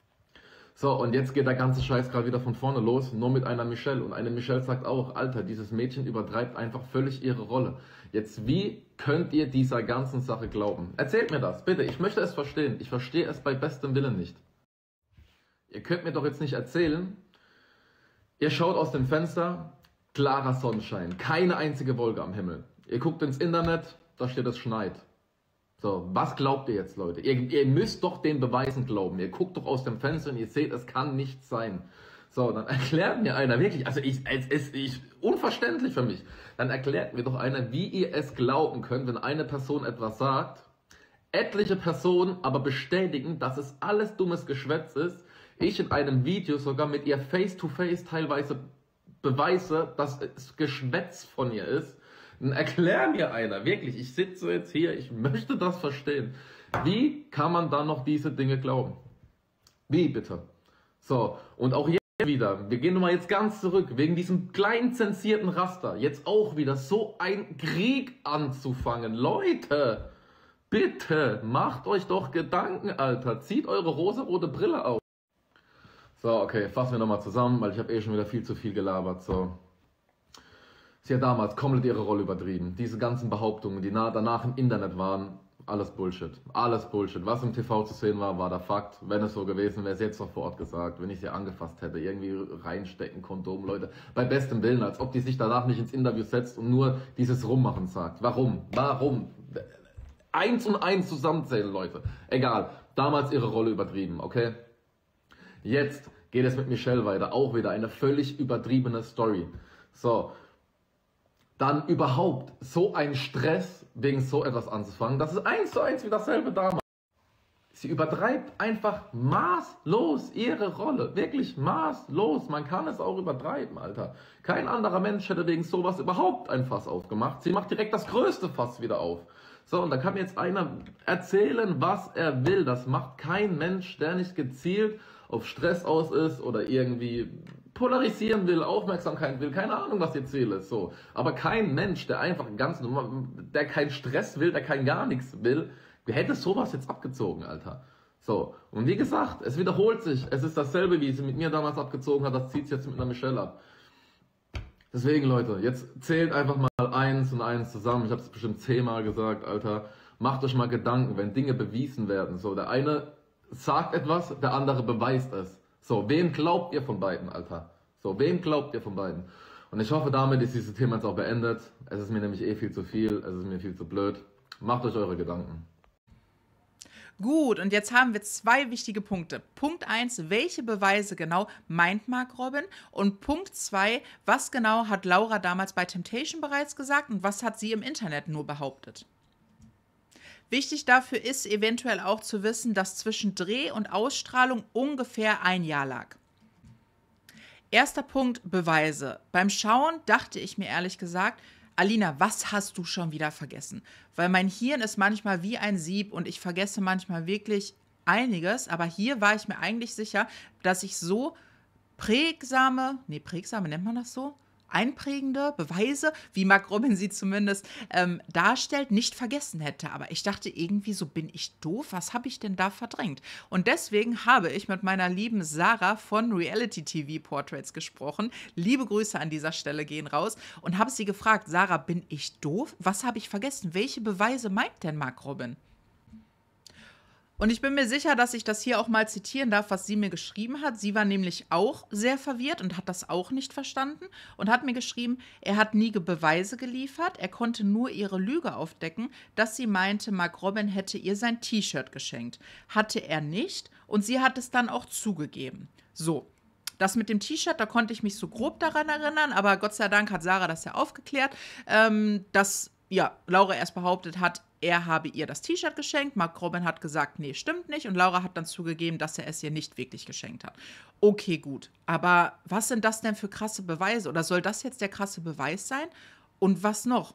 So, und jetzt geht der ganze Scheiß gerade wieder von vorne los, nur mit einer Michelle. Und eine Michelle sagt auch, Alter, dieses Mädchen übertreibt einfach völlig ihre Rolle. Jetzt, wie könnt ihr dieser ganzen Sache glauben? Erzählt mir das, bitte. Ich möchte es verstehen. Ich verstehe es bei bestem Willen nicht. Ihr könnt mir doch jetzt nicht erzählen, ihr schaut aus dem Fenster, klarer Sonnenschein, keine einzige Wolke am Himmel. Ihr guckt ins Internet, da steht, es schneit. So, was glaubt ihr jetzt, Leute? Ihr, ihr müsst doch den Beweisen glauben. Ihr guckt doch aus dem Fenster und ihr seht, es kann nicht sein. So, dann erklärt mir einer wirklich, also ich, es ist ich, unverständlich für mich. Dann erklärt mir doch einer, wie ihr es glauben könnt, wenn eine Person etwas sagt, etliche Personen aber bestätigen, dass es alles dummes Geschwätz ist. Ich in einem Video sogar mit ihr face to face teilweise beweise, dass es Geschwätz von ihr ist. Dann erklär mir einer, wirklich, ich sitze jetzt hier, ich möchte das verstehen. Wie kann man dann noch diese Dinge glauben? Wie bitte? So, und auch jetzt wieder, wir gehen nochmal jetzt ganz zurück, wegen diesem kleinen zensierten Raster, jetzt auch wieder so ein Krieg anzufangen. Leute, bitte, macht euch doch Gedanken, Alter, zieht eure rosarote Brille auf. So, okay, fassen wir nochmal zusammen, weil ich habe eh schon wieder viel zu viel gelabert, so. Sie hat damals komplett ihre Rolle übertrieben. Diese ganzen Behauptungen, die danach im Internet waren, alles Bullshit. Alles Bullshit. Was im T V zu sehen war, war der Fakt. Wenn es so gewesen wäre, es jetzt noch vor Ort gesagt, wenn ich sie angefasst hätte, irgendwie reinstecken, Kondom, Leute. Bei bestem Willen, als ob die sich danach nicht ins Interview setzt und nur dieses Rummachen sagt. Warum? Warum? Eins und eins zusammenzählen, Leute. Egal. Damals ihre Rolle übertrieben, okay? Jetzt geht es mit Michelle weiter. Auch wieder eine völlig übertriebene Story. So. Dann überhaupt so ein Stress wegen so etwas anzufangen, das ist eins zu eins wie dasselbe damals. Sie übertreibt einfach maßlos ihre Rolle. Wirklich maßlos. Man kann es auch übertreiben, Alter. Kein anderer Mensch hätte wegen sowas überhaupt ein Fass aufgemacht. Sie macht direkt das größte Fass wieder auf. So, und da kann mir jetzt einer erzählen, was er will. Das macht kein Mensch, der nicht gezielt auf Stress aus ist oder irgendwie polarisieren will, Aufmerksamkeit will. Keine Ahnung, was ihr Ziel ist. So. Aber kein Mensch, der einfach ganz normal, der keinen Stress will, der kein gar nichts will, wer hätte sowas jetzt abgezogen, Alter? So, und wie gesagt, es wiederholt sich. Es ist dasselbe, wie sie mit mir damals abgezogen hat, das zieht sie jetzt mit einer Michelle ab. Deswegen, Leute, jetzt zählt einfach mal eins und eins zusammen. Ich habe es bestimmt zehnmal gesagt, Alter. Macht euch mal Gedanken, wenn Dinge bewiesen werden. So, der eine sagt etwas, der andere beweist es. So, wem glaubt ihr von beiden, Alter? So, wem glaubt ihr von beiden? Und ich hoffe, damit ist dieses Thema jetzt auch beendet. Es ist mir nämlich eh viel zu viel, es ist mir viel zu blöd. Macht euch eure Gedanken. Gut, und jetzt haben wir zwei wichtige Punkte. Punkt eins, welche Beweise genau meint Mark Robin? Und Punkt zwei, was genau hat Laura damals bei Temptation bereits gesagt und was hat sie im Internet nur behauptet? Wichtig dafür ist eventuell auch zu wissen, dass zwischen Dreh und Ausstrahlung ungefähr ein Jahr lag. Erster Punkt, Beweise. Beim Schauen dachte ich mir ehrlich gesagt, Alina, was hast du schon wieder vergessen? Weil mein Hirn ist manchmal wie ein Sieb und ich vergesse manchmal wirklich einiges. Aber hier war ich mir eigentlich sicher, dass ich so prägsame, nee, prägsame nennt man das so? Einprägende Beweise, wie Mark Robin sie zumindest ähm, darstellt, nicht vergessen hätte. Aber ich dachte irgendwie, so bin ich doof, was habe ich denn da verdrängt? Und deswegen habe ich mit meiner lieben Sarah von Reality T V Portraits gesprochen. Liebe Grüße an dieser Stelle gehen raus. Und habe sie gefragt, Sarah, bin ich doof? Was habe ich vergessen? Welche Beweise meint denn Mark Robin? Und ich bin mir sicher, dass ich das hier auch mal zitieren darf, was sie mir geschrieben hat. Sie war nämlich auch sehr verwirrt und hat das auch nicht verstanden und hat mir geschrieben, er hat nie Beweise geliefert, er konnte nur ihre Lüge aufdecken, dass sie meinte, Mark Robin hätte ihr sein T-Shirt geschenkt. Hatte er nicht und sie hat es dann auch zugegeben. So, das mit dem T-Shirt, da konnte ich mich so grob daran erinnern, aber Gott sei Dank hat Sarah das ja aufgeklärt, ähm, dass ja, Laura erst behauptet hat, er habe ihr das T-Shirt geschenkt. Mark Robin hat gesagt, nee, stimmt nicht. Und Laura hat dann zugegeben, dass er es ihr nicht wirklich geschenkt hat. Okay, gut. Aber was sind das denn für krasse Beweise? Oder soll das jetzt der krasse Beweis sein? Und was noch?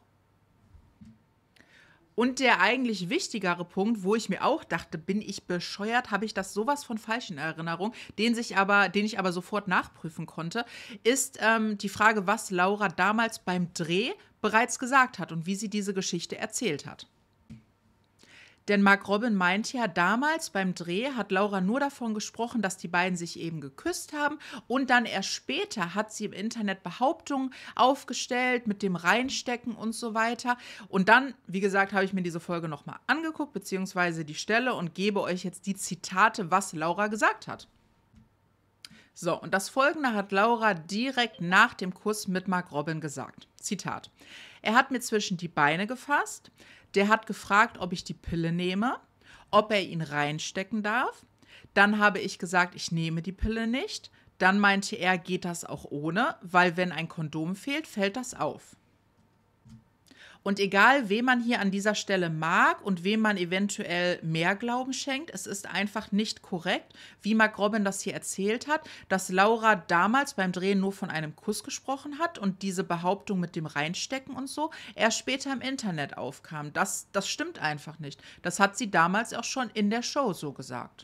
Und der eigentlich wichtigere Punkt, wo ich mir auch dachte, bin ich bescheuert, habe ich das sowas von falsch in Erinnerung, den, sich aber, den ich aber sofort nachprüfen konnte, ist ähm, die Frage, was Laura damals beim Dreh bereits gesagt hat und wie sie diese Geschichte erzählt hat. Denn Mark Robin meint ja, damals beim Dreh hat Laura nur davon gesprochen, dass die beiden sich eben geküsst haben und dann erst später hat sie im Internet Behauptungen aufgestellt mit dem Reinstecken und so weiter. Und dann, wie gesagt, habe ich mir diese Folge nochmal angeguckt, beziehungsweise die Stelle und gebe euch jetzt die Zitate, was Laura gesagt hat. So, und das Folgende hat Laura direkt nach dem Kuss mit Mark Robin gesagt. Zitat. Er hat mir zwischen die Beine gefasst. Der hat gefragt, ob ich die Pille nehme, ob er ihn reinstecken darf. Dann habe ich gesagt, ich nehme die Pille nicht. Dann meinte er, geht das auch ohne, weil wenn ein Kondom fehlt, fällt das auf. Und egal, wem man hier an dieser Stelle mag und wem man eventuell mehr Glauben schenkt, es ist einfach nicht korrekt, wie Mark Robin das hier erzählt hat, dass Laura damals beim Drehen nur von einem Kuss gesprochen hat und diese Behauptung mit dem Reinstecken und so erst später im Internet aufkam. Das, das stimmt einfach nicht. Das hat sie damals auch schon in der Show so gesagt.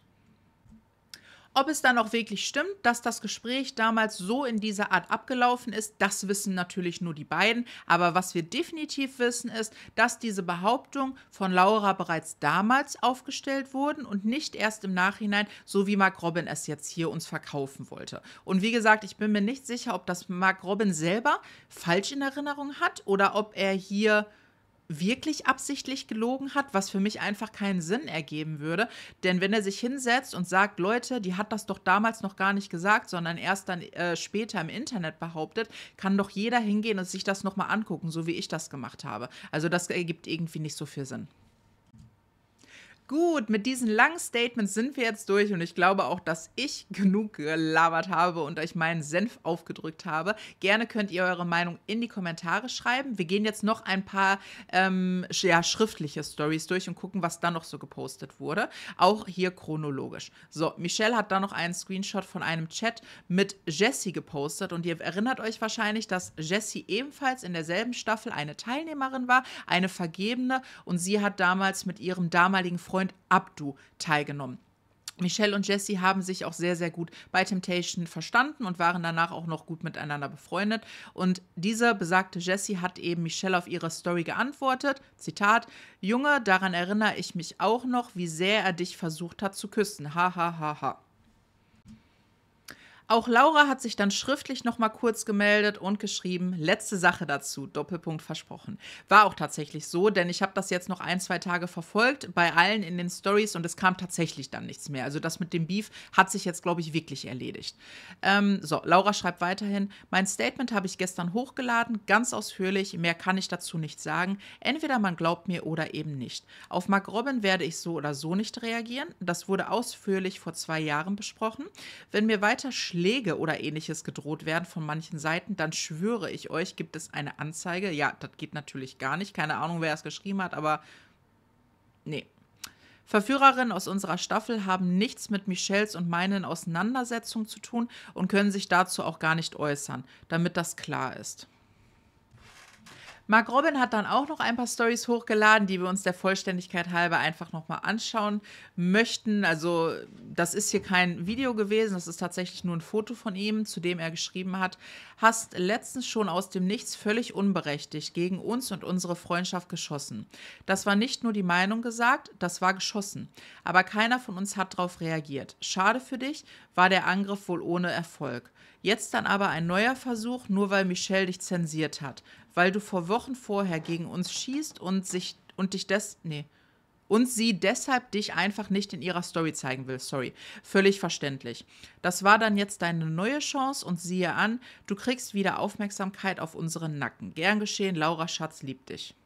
Ob es dann auch wirklich stimmt, dass das Gespräch damals so in dieser Art abgelaufen ist, das wissen natürlich nur die beiden. Aber was wir definitiv wissen ist, dass diese Behauptungen von Laura bereits damals aufgestellt wurden und nicht erst im Nachhinein, so wie Mark Robin es jetzt hier uns verkaufen wollte. Und wie gesagt, ich bin mir nicht sicher, ob das Mark Robin selber falsch in Erinnerung hat oder ob er hier wirklich absichtlich gelogen hat, was für mich einfach keinen Sinn ergeben würde. Denn wenn er sich hinsetzt und sagt, Leute, die hat das doch damals noch gar nicht gesagt, sondern erst dann äh, später im Internet behauptet, kann doch jeder hingehen und sich das nochmal angucken, so wie ich das gemacht habe. Also das ergibt irgendwie nicht so viel Sinn. Gut, mit diesen langen Statements sind wir jetzt durch und ich glaube auch, dass ich genug gelabert habe und euch meinen Senf aufgedrückt habe. Gerne könnt ihr eure Meinung in die Kommentare schreiben. Wir gehen jetzt noch ein paar ähm, ja, schriftliche Stories durch und gucken, was da noch so gepostet wurde. Auch hier chronologisch. So, Michelle hat da noch einen Screenshot von einem Chat mit Jessie gepostet und ihr erinnert euch wahrscheinlich, dass Jessie ebenfalls in derselben Staffel eine Teilnehmerin war, eine Vergebene, und sie hat damals mit ihrem damaligen Freund Abdu teilgenommen. Michelle und Jessie haben sich auch sehr, sehr gut bei Temptation verstanden und waren danach auch noch gut miteinander befreundet. Und diese besagte Jessie hat eben Michelle auf ihre Story geantwortet, Zitat, Junge, daran erinnere ich mich auch noch, wie sehr er dich versucht hat zu küssen. Ha, ha, ha, ha. Auch Laura hat sich dann schriftlich noch mal kurz gemeldet und geschrieben, letzte Sache dazu, Doppelpunkt versprochen. War auch tatsächlich so, denn ich habe das jetzt noch ein, zwei Tage verfolgt, bei allen in den Stories, und es kam tatsächlich dann nichts mehr. Also das mit dem Beef hat sich jetzt, glaube ich, wirklich erledigt. Ähm, so, Laura schreibt weiterhin, mein Statement habe ich gestern hochgeladen, ganz ausführlich, mehr kann ich dazu nicht sagen. Entweder man glaubt mir oder eben nicht. Auf Mark Robin werde ich so oder so nicht reagieren. Das wurde ausführlich vor zwei Jahren besprochen. Wenn mir weiter Schläge oder ähnliches gedroht werden von manchen Seiten, dann schwöre ich euch, gibt es eine Anzeige. Ja, das geht natürlich gar nicht. Keine Ahnung, wer es geschrieben hat, aber nee. Verführerinnen aus unserer Staffel haben nichts mit Michelles und meinen Auseinandersetzungen zu tun und können sich dazu auch gar nicht äußern, damit das klar ist. Mark Robin hat dann auch noch ein paar Stories hochgeladen, die wir uns der Vollständigkeit halber einfach nochmal anschauen möchten. Also das ist hier kein Video gewesen, das ist tatsächlich nur ein Foto von ihm, zu dem er geschrieben hat, hast letztens schon aus dem Nichts völlig unberechtigt gegen uns und unsere Freundschaft geschossen. Das war nicht nur die Meinung gesagt, das war geschossen. Aber keiner von uns hat darauf reagiert. Schade für dich, war der Angriff wohl ohne Erfolg. Jetzt dann aber ein neuer Versuch, nur weil Michelle dich zensiert hat. Weil du vor Wochen vorher gegen uns schießt und sich und dich des nee und sie deshalb dich einfach nicht in ihrer Story zeigen will. Sorry, völlig verständlich. Das war dann jetzt deine neue Chance und siehe an, du kriegst wieder Aufmerksamkeit auf unseren Nacken. Gern geschehen, Laura Schatz liebt dich.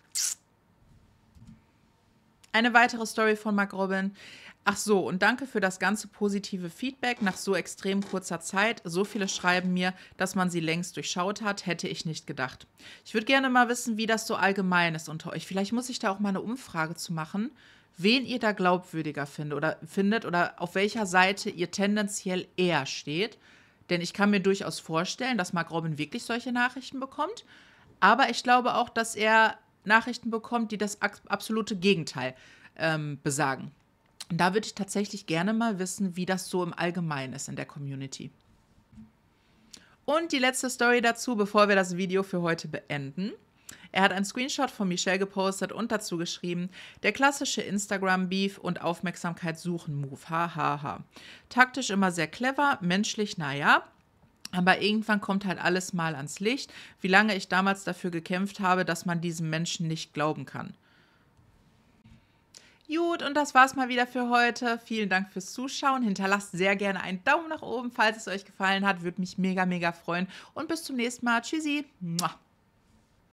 Eine weitere Story von Mark Robin. Ach so, und danke für das ganze positive Feedback nach so extrem kurzer Zeit. So viele schreiben mir, dass man sie längst durchschaut hat, hätte ich nicht gedacht. Ich würde gerne mal wissen, wie das so allgemein ist unter euch. Vielleicht muss ich da auch mal eine Umfrage zu machen, wen ihr da glaubwürdiger findet oder, findet oder auf welcher Seite ihr tendenziell eher steht. Denn ich kann mir durchaus vorstellen, dass Mark Robin wirklich solche Nachrichten bekommt. Aber ich glaube auch, dass er Nachrichten bekommt, die das absolute Gegenteil ähm, besagen. Und da würde ich tatsächlich gerne mal wissen, wie das so im Allgemeinen ist in der Community. Und die letzte Story dazu, bevor wir das Video für heute beenden. Er hat einen Screenshot von Michelle gepostet und dazu geschrieben, der klassische Instagram-Beef und Aufmerksamkeit-Suchen-Move, ha, ha, ha. Taktisch immer sehr clever, menschlich, naja. Aber irgendwann kommt halt alles mal ans Licht, wie lange ich damals dafür gekämpft habe, dass man diesem Menschen nicht glauben kann. Gut, und das war's mal wieder für heute. Vielen Dank fürs Zuschauen. Hinterlasst sehr gerne einen Daumen nach oben, falls es euch gefallen hat. Würde mich mega, mega freuen. Und bis zum nächsten Mal. Tschüssi. Mua.